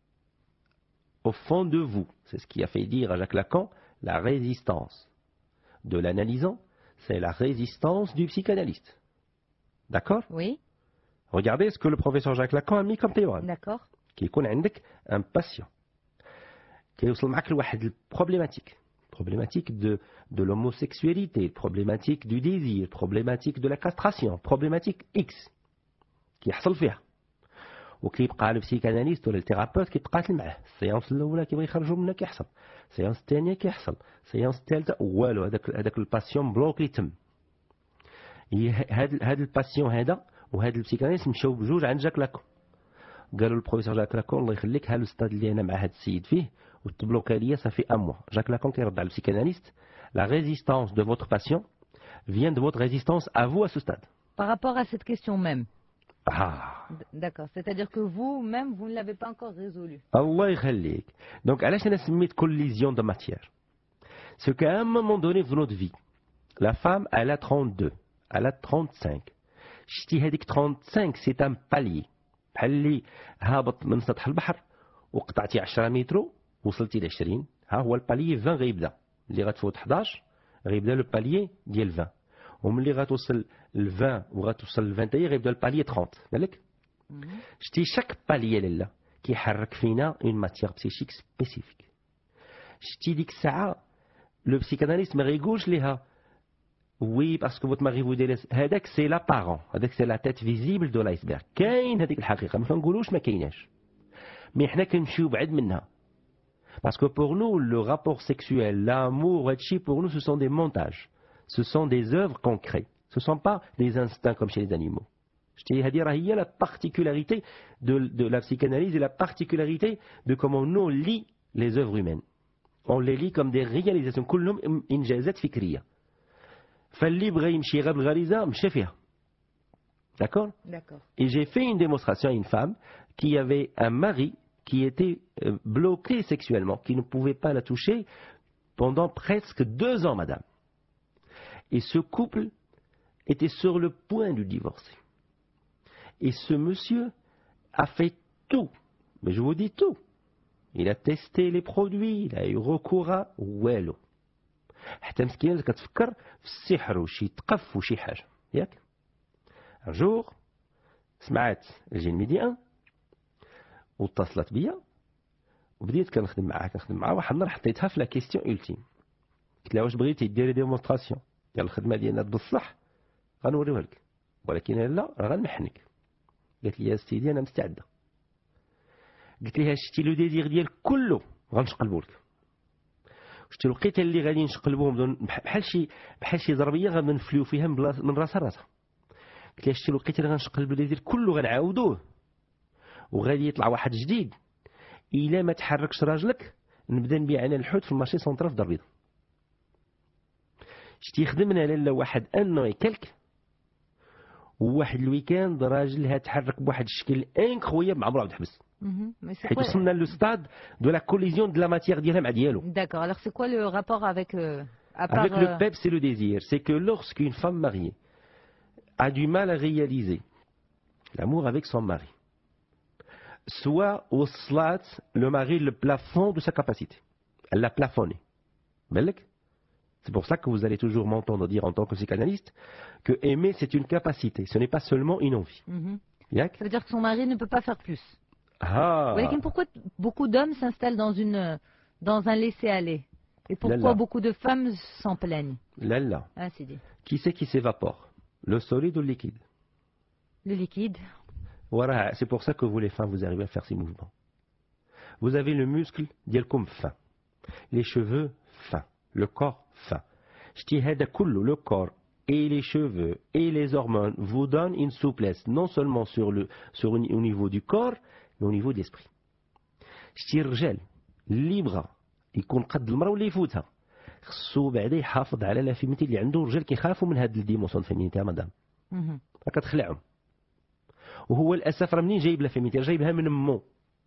au fond de vous, c'est ce qui a fait dire à Jacques Lacan, la résistance de l'analysant, c'est la résistance du psychanalyste. D'accord? Oui. Regardez ce que le professeur Jacques Lacan a mis comme théorème. D'accord. كيكون عندك un patient كيوصل معك لواحد البروبليماتيك problématique de, de l'homosexualité, problématique du désir, problématique de la castration, problématique X كيحصل فيها وكيبقى البسيكاناليست ولا الثيرابيوت كيتقاتل معاه. السيونس الاولى كيبغي يخرجوا منها كيحصل، السيونس الثانيه كيحصل، السيونس الثالثه والو. هذاك هذاك الباسيون بلوكي تم. هذا هذا الباسيون هذا وهذا البسيكاناليست مشاو بجوج عند جاك لاكون. قالوا البروفيسور جاك لاكون الله يخليك ها الاستاذ اللي انا مع هذا السيد فيه وتبلوكا ليا صافي ان موا. جاك لاكون كيرد على البسيكاناليست لا ريزيستانس دو فوتر باسيون vient de votre résistance à vous à ce stade. Par rapport à cette question même. Ah. D'accord, c'est-à-dire que vous-même vous ne l'avez pas encore résolu. الله يخليك. Donc علاش انا سميت collision de matière. C'est qu'à un moment donné de notre vie, la femme elle a trente-deux, elle a trente-cinq. شتي هذيك trente-cinq c'est un palier. بحال اللي هابط من سطح البحر وقطعتي عشرة متر وصلتي ل عشرين، ها هو الباليي عشرين غيبدا. اللي غتفوت حداش غيبدا لو باليي ديال عشرين، وملي غتوصل ل عشرين وغتوصل ل عشرين حتى غيبدا الباليي ثلاثين. بالك شتي شاك باليي لالا كيحرك فينا اون ماتيير بسيشيك سبيسيفيك. شتي ديك الساعه لو بسيكاناليست ما غيقولش ليها وي باسكو فوت ماري فو ديليس، هذاك سي لابارون، هذاك سي لا تيت فيزيبل دو لايسبيرغ. كاين هذيك الحقيقه ما كنقولوش ما كايناش، مي حنا كنمشيو بعد منها. Parce que pour nous, le rapport sexuel, l'amour, pour nous, ce sont des montages. Ce sont des œuvres qu'on crée. Ce ne sont pas des instincts comme chez les animaux. Je t'ai dit, il y a la particularité de, de la psychanalyse et la particularité de comment nous on lit les œuvres humaines. On les lit comme des réalisations. كلهم إنجازات فكرية. فاللي بغى يمشي غير بالغريزة مشى فيها. D'accord? D'accord. Et j'ai fait une démonstration à une femme qui avait un mari qui était bloqué sexuellement, qui ne pouvait pas la toucher pendant presque deux ans, madame. Et ce couple était sur le point de divorcer. Et ce monsieur a fait tout, mais je vous dis tout. il a testé les produits, il a eu recours à والو. حتى مسكينه كتفكر في السحر وشي تقف وشي حاجه ياك. ان جور سمعت الجين ميديان واتصلت بيا وبديت كنخدم معاها كنخدم معاها. واحد النهار حطيتها في لا كيستيون اولتيم، قلت لها واش بغيتي ديري ديمونستراسيون ديال الخدمه ديالنا بصح غنوريوها لك، ولكن لا راه غنمحنك. قالت لي يا سيدي انا مستعده. قلت لها شتي لو ديزير ديالك كله غنشقلبو لك، شتي الوقيته اللي غادي نشقلبوهم بحال شي بحال شي ضربيه غنفليو فيها من راسها راسها. قلت لها شتي الوقيته اللي غنشقلب الديزير كله غنعاودوه وغادي يطلع واحد جديد، الا ما تحركش راجلك نبدا نبيع انا الحوت في المارشي سونترال في دار البيضاء. شتي خدمنا لالا واحد انو يكلك وواحد الويكاند راجلها تحرك بواحد الشكل انكرويابل مع عمره عبد الحبس، حيت وصلنا لو ستاد دو لا كوليزيون دو لا ماتيير ديالها مع ديالو. D'accord. Alors c'est quoi le rapport avec euh, à part, avec euh... le P E P, c'est le désir. C'est que lorsqu'une femme mariée a du mal à réaliser l'amour avec son mari, soit au slat, le mari le plafond de sa capacité. Elle l'a plafonné. C'est pour ça que vous allez toujours m'entendre dire en tant que psychanalyste que aimer c'est une capacité, ce n'est pas seulement une envie. Mm-hmm. Ça veut dire que son mari ne peut pas faire plus. Ah. Mais pourquoi beaucoup d'hommes s'installent dans, une, dans un laisser-aller? Et pourquoi Lala. beaucoup de femmes s'en plaignent? Là, là. Ah, c'est dit. Qui c'est qui s'évapore? Le solide ou le liquide? Le liquide. Voilà, c'est pour ça que vous les femmes, vous arrivez à faire ces mouvements. Vous avez le muscle d'Yelkoum fin, les cheveux fins, le corps fin. Je dis le corps et les cheveux et les hormones vous donnent une souplesse, non seulement sur le, sur une, au niveau du corps, mais au niveau de l'esprit. Je dis الرجال اللي بغى يكون قد المرأة واللي يفوتها خصو بعدا يحافظ على لا فيميتي اللي عنده. الرجال كيخافوا من هاد الديموسيون فيمينيتي مدام، كتخلعهم. وهو للاسف راه منين جايب لا فيميتي؟ جايبها من مو.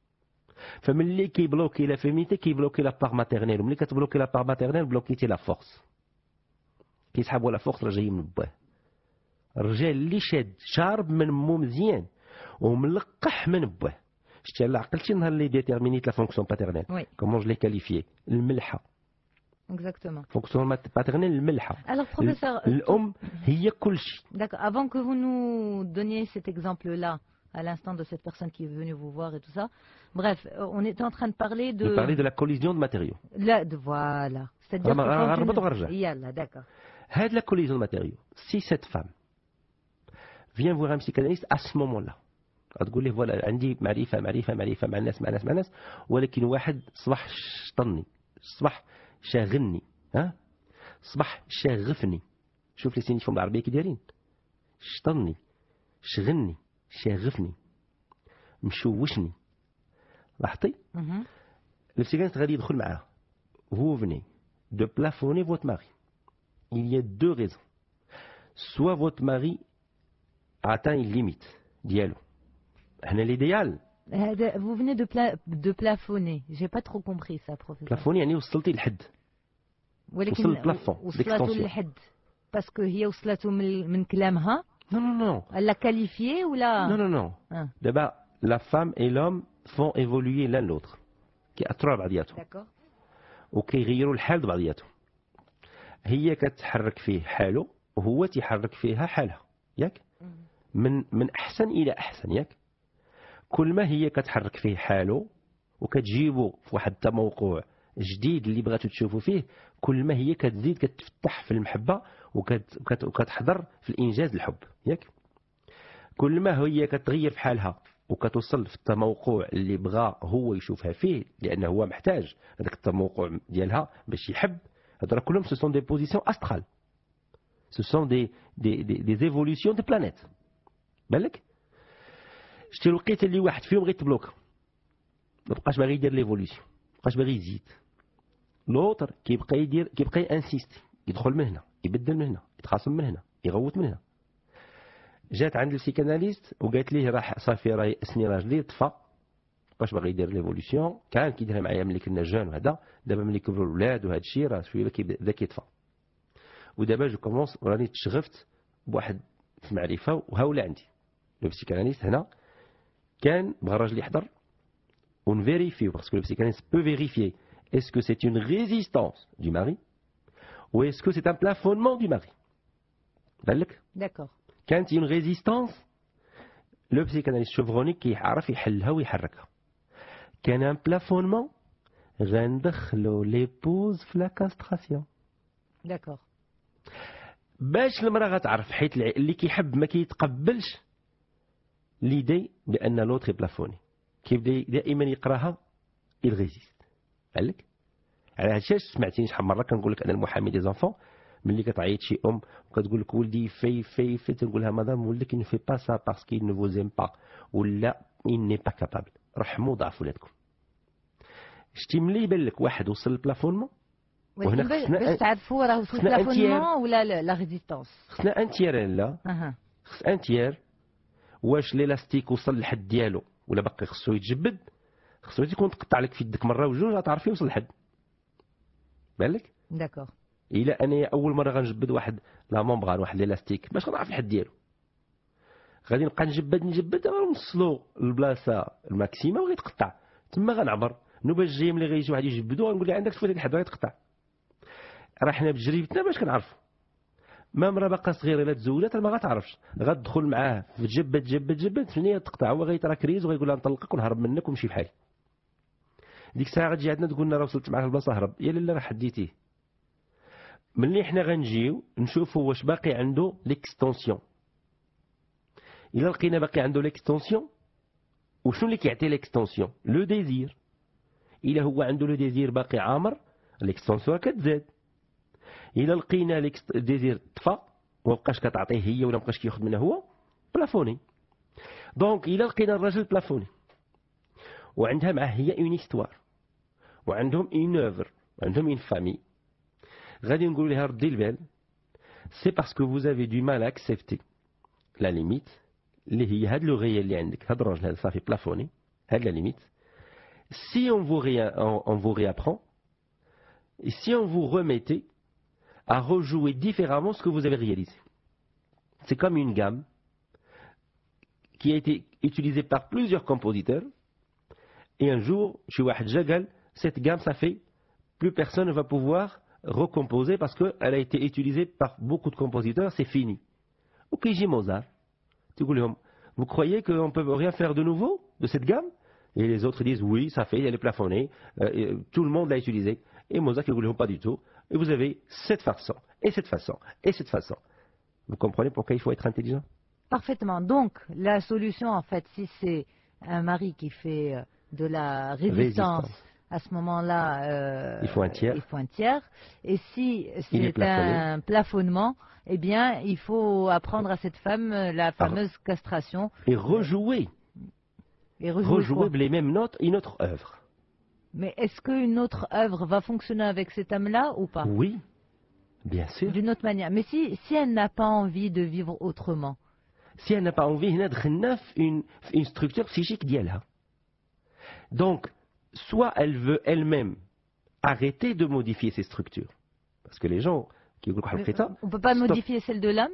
فملي كيبلوكي لا فيميتي كيبلوكي لا باغ ماتيرنيل، وملي كتبلوكي لا باغ ماتيرنيل بلوكيتي لا فورس. كيسحبوا لا فورس راه جاي من باه. الرجال اللي شاد شارب من مو مزيان وملقح من باه. شتي على عقلتي النهار اللي ديتيرمينيت لا فونكسيون باتيرنيل كومون جو لي كاليفيي الملحه. Exactement. Fonction paternelle الملحه. Alors professeur, الام هي كل شيء. D'accord. Avant que vous nous donniez cet exemple-là, à l'instant de cette personne qui est venue vous voir et tout ça, bref, on était en train de parler de. De parler de la collision de matériaux. Là, de voilà. C'est-à-dire que. Yalla, d'accord. Had la collision de matériaux. Si cette femme vient voir un psychanalyste à ce moment-là, تقول له voilà عندي معرفه معرفه معرفه مع الناس مع الناس مع الناس، ولكن واحد صبح شطني، صبح شاغلني، ها صبح شاغفني. شوف لي سينيفهم بالعربيه كي دايرين، شطني، شغلني، شاغفني، مشوشني. لاحظتي؟ البسيكانيست غادي يدخل معاه. Vous venez de plafonner votre mari. Il y a deux raisons. Soit votre mari atteint une limite ديالو. هنا l'idéal. Vous venez de, pla de plafonner. J'ai pas trop compris ça, professeur. Plafonner يعني وصلتي لحد. وصل البلافون. وصلتوا لحد. Parce que هي وصلتوا من من كلامها. Non non non. Elle l'a qualifié ou la. Non non non. Ah. D'abord la femme et l'homme font évoluer l'un l'autre. كيأثروا على بعضياتهم. D'accord. وكيغيروا الحال بعضياتهم. هي كتحرك فيه حاله وهو تيحرك فيها حالها. ياك؟ من من احسن الى احسن. ياك؟ كل ما هي كتحرك فيه حاله وكتجيبه في واحد التموقع جديد اللي بغاتو تشوفوا فيه، كل ما هي كتزيد كتفتح في المحبه وكت وكتحضر في الانجاز الحب. ياك؟ كل ما هي كتغير في حالها وكتوصل في التموقع اللي بغى هو يشوفها فيه، لانه هو محتاج هذاك التموقع ديالها باش يحب. هذول كلهم سو سون دي بوزيسيون استرال، سو سون دي دي دي دي ايفولوسيون دي بلانيت. بالك شتي الوقيته اللي واحد فيهم غير تبلوكا، ما بقاش باغي يدير ليفولوسيون، ما بقاش باغي يزيد. لوطر كيبقى يدير كيبقى انسيستي، يدخل من هنا، يبدل من هنا، يتخاصم من هنا، يغوت من هنا. جات عند السيكاناليست وقالت ليه راه صافي راه يأسني راجلي طفى، باش باغي يدير ليفولوسيون. كان كيديرها معايا ملي كنا جون وهذا، دابا ملي كبروا الاولاد وهذا الشيء راه شويه بدا كيطفى. ودابا جو كومونس راني تشغفت بواحد في معرفه وهاوله عندي. لو بسيكاناليست هنا كان بغى الراجل يحضر on vérifie, parce que le psychanalyste peut vérifier, est-ce que c'est une résistance du mari ou est-ce que c'est un plafonnement du mari. D'accord. Quand il y a une résistance, le psychanalyste chevronné qui يعرف يحلها ويحركها. كان un plafonnement, غندخلو l'épouse في la castration. D'accord. باش المرأة غتعرف حيت اللي كيحب ما كيتقبلش ليدي بأن لوطري بلافوني. كيبدا دائما يقراها الغيزيست. قالك على هادشي سمعتيني شحال مره كنقول لك انا المحامي دي زونفون ملي كتعيط شي ام وكتقول لك ولدي في في في تنقول لها مدام ولدك نو في با سا باسكو il ne vous aime pas ولا il n'est pas capable. رحموا ضعف ولادكم. شتي ملي يبان لك واحد وصل للبلافونمون وهنا باش تعرفوا راه وصل للبلافونمون ولا لا ريزيستانس. خصنا ان تيير لا اها خص ان تيير واش ليلاستيك وصل للحد ديالو ولا باقي خصو يتجبد. خصو يكون تقطع لك في يدك مره وجوج غتعرفي وصل لحد. بالك داكور. الا انا اول مره غنجبد واحد لا مومبغان واحد ليلاستيك باش غنعرف الحد ديالو غادي نبقى نجبد نجبد غنوصلو للبلاصه الماكسيموم وغيتقطع تما غنعبر نوبه الجايه ملي غيجي واحد يجبدو غنقول له عندك تفوت هذا الحد غيتقطع. راه حنا بتجربتنا باش كنعرفوا ما مرا باقا صغيره الا تزوجات ما غتعرفش غتدخل معاه في تجبد تجبد تجبد ثانيه تقطع هو غيطرا كريز وغيقول لها نطلقك ونهرب منك ونمشي بحالي. ديك الساعه غتجي عندنا تقول لنا راه وصلت معاه البلاصه هرب يا لالا راه حديتيه. ملي حنا غنجيو نشوفوا واش باقي عنده ليكستونسيون. الا لقينا باقي عنده ليكستونسيون وشنو اللي كيعطي ليكستونسيون لو ديزير. الا هو عنده لو ديزير باقي عامر ليكستونسيون كتزاد. الا لقينا ديزير طفى ومبقاش كتعطيه هي ولا مبقاش كياخذ منها هو بلافوني. دونك الا لقينا الراجل بلافوني وعندها معاه هي اون هيستوار وعندهم اون اوفر وعندهم اون فامي غادي نقولوا لها ردي البال سي باسكو vous avez du mal à accepter la limite اللي هي هاد لوغيه اللي عندك هاد الراجل هذا صافي بلافوني هاد لا ليميت. si on vous rien on, on vous réapprend et si on vous remettait à rejouer différemment ce que vous avez réalisé. C'est comme une gamme qui a été utilisée par plusieurs compositeurs et un jour, chez Wahed Jagal, cette gamme, ça fait, plus personne ne va pouvoir recomposer parce qu'elle a été utilisée par beaucoup de compositeurs, c'est fini. Ok, j'ai Mozart. Vous croyez qu'on ne peut rien faire de nouveau de cette gamme? Et les autres disent oui, ça fait, elle est plafonnée, euh, tout le monde l'a utilisée. Et Mozart ne voulait pas du tout. Et vous avez cette façon, et cette façon, et cette façon. Vous comprenez pourquoi il faut être intelligent? Parfaitement. Donc, la solution, en fait, si c'est un mari qui fait de la résistance, résistance. à ce moment-là, euh, il faut un tiers. Il faut un tiers. Et si c'est un plafonnement, eh bien, il faut apprendre à cette femme la fameuse ah. castration. Et rejouer. Et rejouer, rejouer les mêmes notes, une autre œuvre. Mais est-ce qu'une autre œuvre va fonctionner avec cet homme-là ou pas? Oui, bien sûr. D'une autre manière. Mais si, si elle n'a pas envie de vivre autrement? Si elle n'a pas envie, il y a une, une structure psychique d'elle. Donc, soit elle veut elle-même arrêter de modifier ses structures. Parce que les gens qui... On ne peut pas stop. modifier celle de l'homme?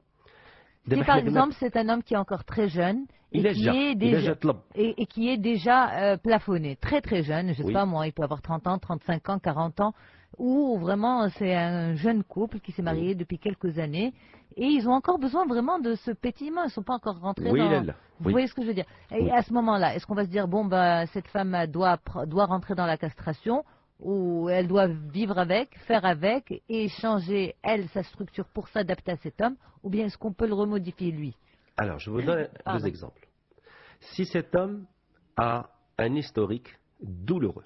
Si par exemple c'est un homme qui est encore très jeune et, qui, déjà, est déjà, et, et qui est déjà euh, plafonné, très très jeune, je ne sais oui. pas moi, il peut avoir trente ans, trente-cinq ans, quarante ans, ou vraiment c'est un jeune couple qui s'est marié oui. depuis quelques années et ils ont encore besoin vraiment de ce pétillement, ils ne sont pas encore rentrés oui, dans... Là, là. Vous oui. voyez ce que je veux dire? Et oui. à ce moment-là, est-ce qu'on va se dire, bon, bah, cette femme doit, doit rentrer dans la castration ou elle doit vivre avec, faire avec et changer, elle, sa structure pour s'adapter à cet homme, ou bien est-ce qu'on peut le remodifier, lui? Alors, je vous donne Pardon. deux exemples. Si cet homme a un historique douloureux,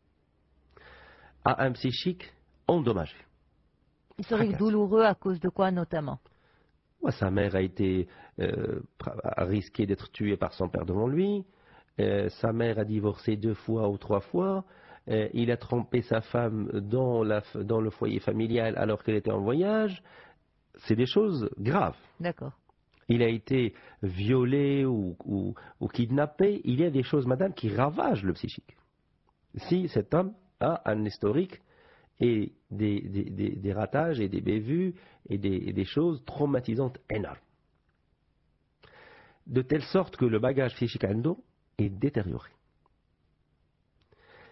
a un psychique endommagé. Historique fracasse. douloureux à cause de quoi, notamment? Sa mère a été euh, a risqué d'être tuée par son père devant lui, euh, sa mère a divorcé deux fois ou trois fois, Euh, il a trompé sa femme dans, la, dans le foyer familial alors qu'elle était en voyage. C'est des choses graves. D'accord. Il a été violé ou, ou, ou kidnappé. Il y a des choses, madame, qui ravagent le psychique. Si cet homme a un historique et des, des, des, des ratages et des bévues et des, et des choses traumatisantes énormes. De telle sorte que le bagage psychique ando est détérioré.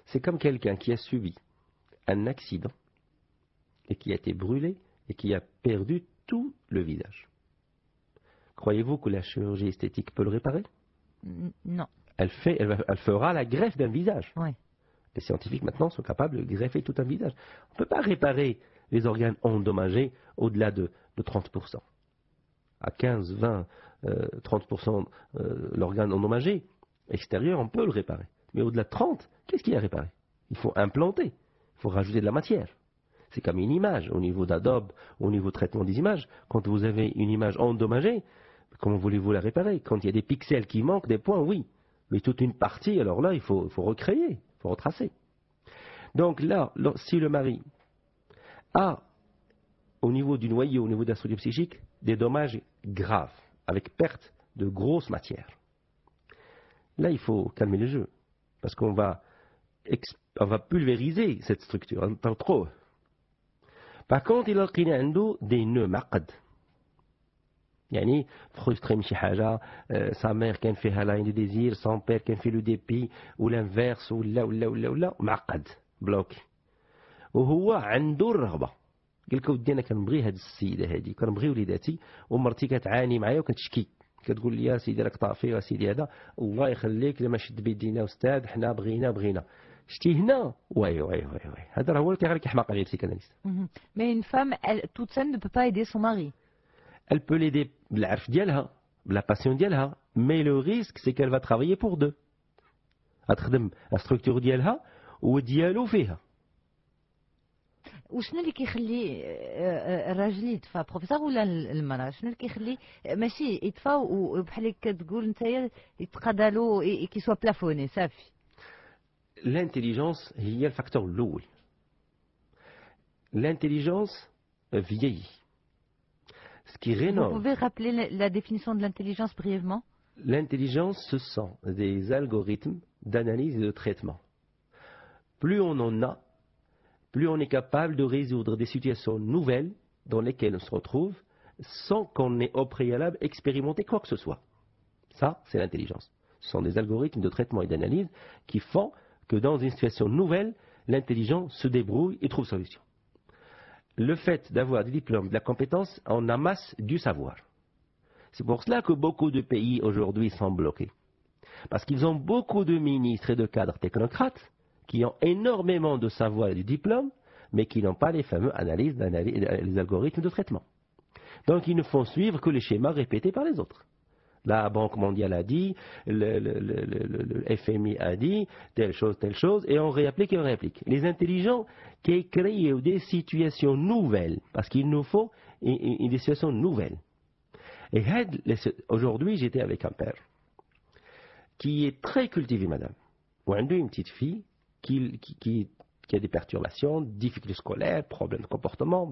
C'est comme quelqu'un qui a subi un accident et qui a été brûlé et qui a perdu tout le visage. Croyez-vous que la chirurgie esthétique peut le réparer? Non. Elle, fait, elle, elle fera la greffe d'un visage. Oui. Les scientifiques maintenant sont capables de greffer tout un visage. On ne peut pas réparer les organes endommagés au-delà de, de trente pour cent. À quinze, vingt, euh, trente pour cent euh, l'organe endommagé extérieur, on peut le réparer. Mais au-delà de trente, qu'est-ce qu'il y a à réparer? Il faut implanter, il faut rajouter de la matière. C'est comme une image, au niveau d'Adobe, au niveau de traitement des images. Quand vous avez une image endommagée, comment voulez-vous la réparer? Quand il y a des pixels qui manquent, des points, oui. Mais toute une partie, alors là, il faut, il faut recréer, il faut retracer. Donc là, si le mari a, au niveau du noyau, au niveau de la structure psychique, des dommages graves, avec perte de grosses matières, là, il faut calmer le jeu. Parce qu'on va, on va pulvériser cette structure, un peu trop. Par contre, il a des nœuds معقد. يعني frustré من شي حاجة sa mère كان فيها لا de désir, son père كان فيه le dépit ou l'inverse ولا ولا ولا ولا معقد بلوكي وهو عنده الرغبة. قال لك ودي انا كنبغي هاد السيدة هادي كنبغي وليداتي ومرتي كتعاني معايا وكتشكي كتقول لي يا سيدي راك طافي يا سيدي هذا الله يخليك لما شد بيدينا استاذ حنا بغينا بغينا شتي هنا وي وي وي وي هذا راه هو اللي كيغير كيحماق عليه البسيكاناليست. Mais une femme, elle, toute seule, ne peut pas aider son mari. Elle peut l'aider بالعرف ديالها بلا passion ديالها, mais le risque c'est qu'elle va travailler pour deux. غتخدم la structure ديالها وديالو فيها. وشنو اللي كيخلي الراجل يدفى بروفيسور ولا المراه؟ شنو اللي كيخلي ماشي يدفى وبحال كتقول نتايا يتقاضى له كي سوا بلافوني صافي؟ L'intelligence هي الفاكتور الأول. L'intelligence vieillit. Ce qui rénove. Vous pouvez rappeler la définition de l'intelligence brièvement? L'intelligence, ce sont des algorithmes d'analyse et de traitement. Plus on en a, plus on est capable de résoudre des situations nouvelles dans lesquelles on se retrouve sans qu'on ait au préalable expérimenté quoi que ce soit. Ça, c'est l'intelligence. Ce sont des algorithmes de traitement et d'analyse qui font que dans une situation nouvelle, l'intelligent se débrouille et trouve solution. Le fait d'avoir des diplômes, de la compétence, on amasse du savoir. C'est pour cela que beaucoup de pays aujourd'hui sont bloqués. Parce qu'ils ont beaucoup de ministres et de cadres technocrates qui ont énormément de savoir et de diplômes, mais qui n'ont pas les fameux analyses, les algorithmes de traitement. Donc ils ne font suivre que les schémas répétés par les autres. La Banque mondiale a dit, le, le, le, le, le F M I a dit, telle chose, telle chose, et on réapplique et on réapplique. Les intelligents qui créent des situations nouvelles, parce qu'il nous faut une, une, des situations nouvelles. Et aujourd'hui, j'étais avec un père qui est très cultivé, madame, ou une petite fille qui, qui, qui, qui a des perturbations, difficultés scolaires, problèmes de comportement,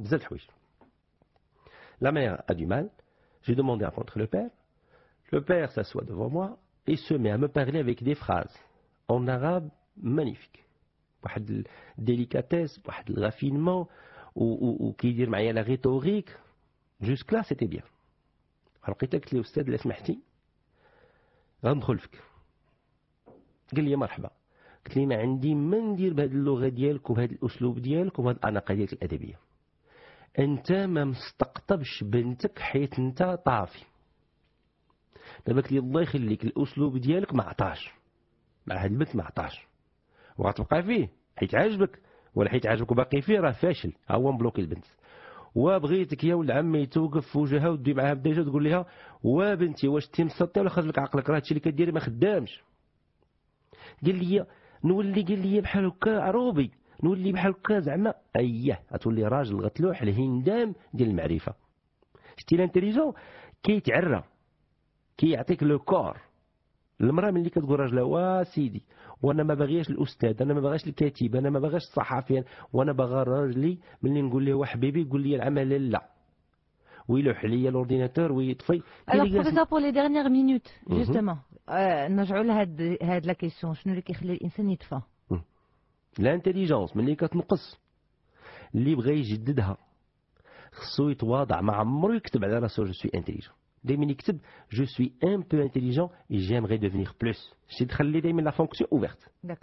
la mère a du mal. J'ai demandé à rencontrer le père. Le père s'assoit devant moi et se met à me parler avec des phrases en arabe magnifiques. Une délicatesse, un raffinement, ou qui dit la rhétorique. Jusque-là, c'était bien. Alors, قلت لك الأستاذ اللي سمحتي غندخل فيك. قال لي مرحبا. قلت لي ما عندي ما ندير بهذه اللغة ديالك وبهذا الأسلوب ديالك وبهذه الأناقة ديالك الأدبية. أنت ما مستقطبش بنتك حيت أنت طافي. دابا قلت لي الله يخليك الاسلوب ديالك ما عطاش مع هاد البنت ما عطاش وغتبقى فيه حيت عاجبك ولا حيت عاجبك وباقي فيه راه فاشل ها هو مبلوكي البنت وبغيتك يا ولد عمي توقف في وجهها ودي معاها بديجه تقول لها وبنتي واش انت مسطي ولا خرج لك عقلك راه هادشي اللي كديري ما خدامش. قال لي نولي قال لي بحال هكا عروبي نولي بحال هكا زعما اييه غتولي راجل غتلوح الهندام ديال المعرفه. شتي الانتيليجون كيتعرى كيعطيك لو كور. المراه ملي كتقول راجلها واسيدي وانا ما باغياش الاستاذ انا ما باغاش الكاتب انا ما باغاش الصحفي وانا باغا راجلي ملي نقول له حبيبي يقول لي العمل لا ويلوح لي الاورديناتور ويطفي. Alors professeur pour les dernières minutes justement نرجعوا لهاد هاد لا كيسيون شنو اللي كيخلي الانسان يطفى؟ الانتيليجونس ملي كتنقص اللي بغى يجددها خصو يتواضع ما عمرو يكتب على راسو جو سوي انتيليجون. دائما يكتب je suis un peu intelligent et j'aimerais devenir plus. C'est تخلي دائما la fonction ouverte. D'accord.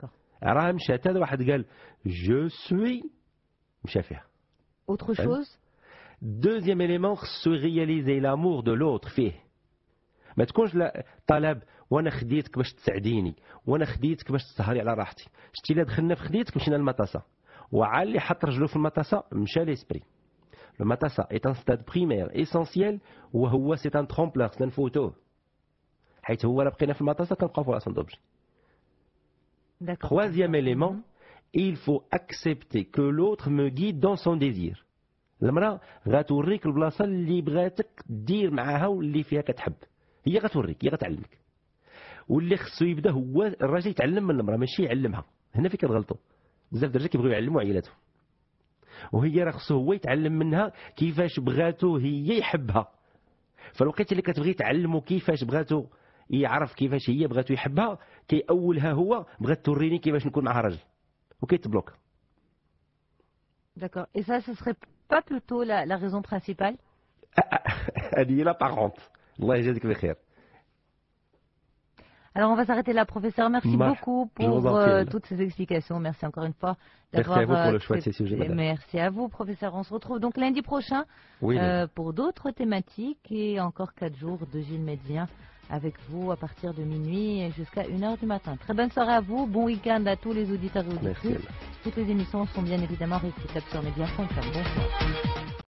راه مشات هذا واحد قال جو سوي مشى فيها. Autre chose. Deuxième élément, خصو réaliser l'amour de l'autre فيه. ما تكونش لا طلب وانا خديتك باش تسعديني وانا خديتك باش تسهري على راحتي. شتي الا دخلنا في خديتك مشينا للمطاسه وعلى اللي حط رجلو في المطاسه مشى ليسبري. لو مطاسه اي ان ستاد بريمير اسونسييل وهو سي ان ترومبلور سنفوتوه حيت هو راه بقينا في المطاسه كنبقاو في راسنا دوبجي. Troisième élément, il faut accepter que l'autre me guide dans son désir. المرأة غتوريك البلاصه اللي بغاتك دير معاها واللي فيها كتحب. هي غتوريك، هي غتعلمك. واللي خصو يبدا هو الراجل يتعلم من المرأة ماشي يعلمها. هنا فين كنغلطوا. بزاف د الرجال كيبغيو يعلموا عائلاتهم. وهي راه خصو هو يتعلم منها كيفاش بغاتو هي يحبها. فالوقيته اللي كتبغي تعلمو كيفاش بغاتو يعرف كيفاش هي بغاتو يحبها كيأولها هو بغات توريني كيفاش نكون معها راجل. وكيتبلوك. D'accord. Et ça, ce serait pas plutôt la, la raison principale? هذه هي لا بارونت. الله يجازيك بخير. Alors on va s'arrêter là, professeur. Merci Mar beaucoup pour euh, toutes ces explications. Merci encore une fois d'avoir. Merci à vous pour le choix de ces sujets, madame. Merci à vous, professeur. On se retrouve donc lundi prochain oui, euh, pour d'autres thématiques et encore quatre jours de Gilles Médien avec vous à partir de minuit jusqu'à une heure du matin. Très bonne soirée à vous. Bon week-end à tous les auditeurs et auditrices. Toutes les émissions sont bien évidemment récitables sur média point com. Bonsoir.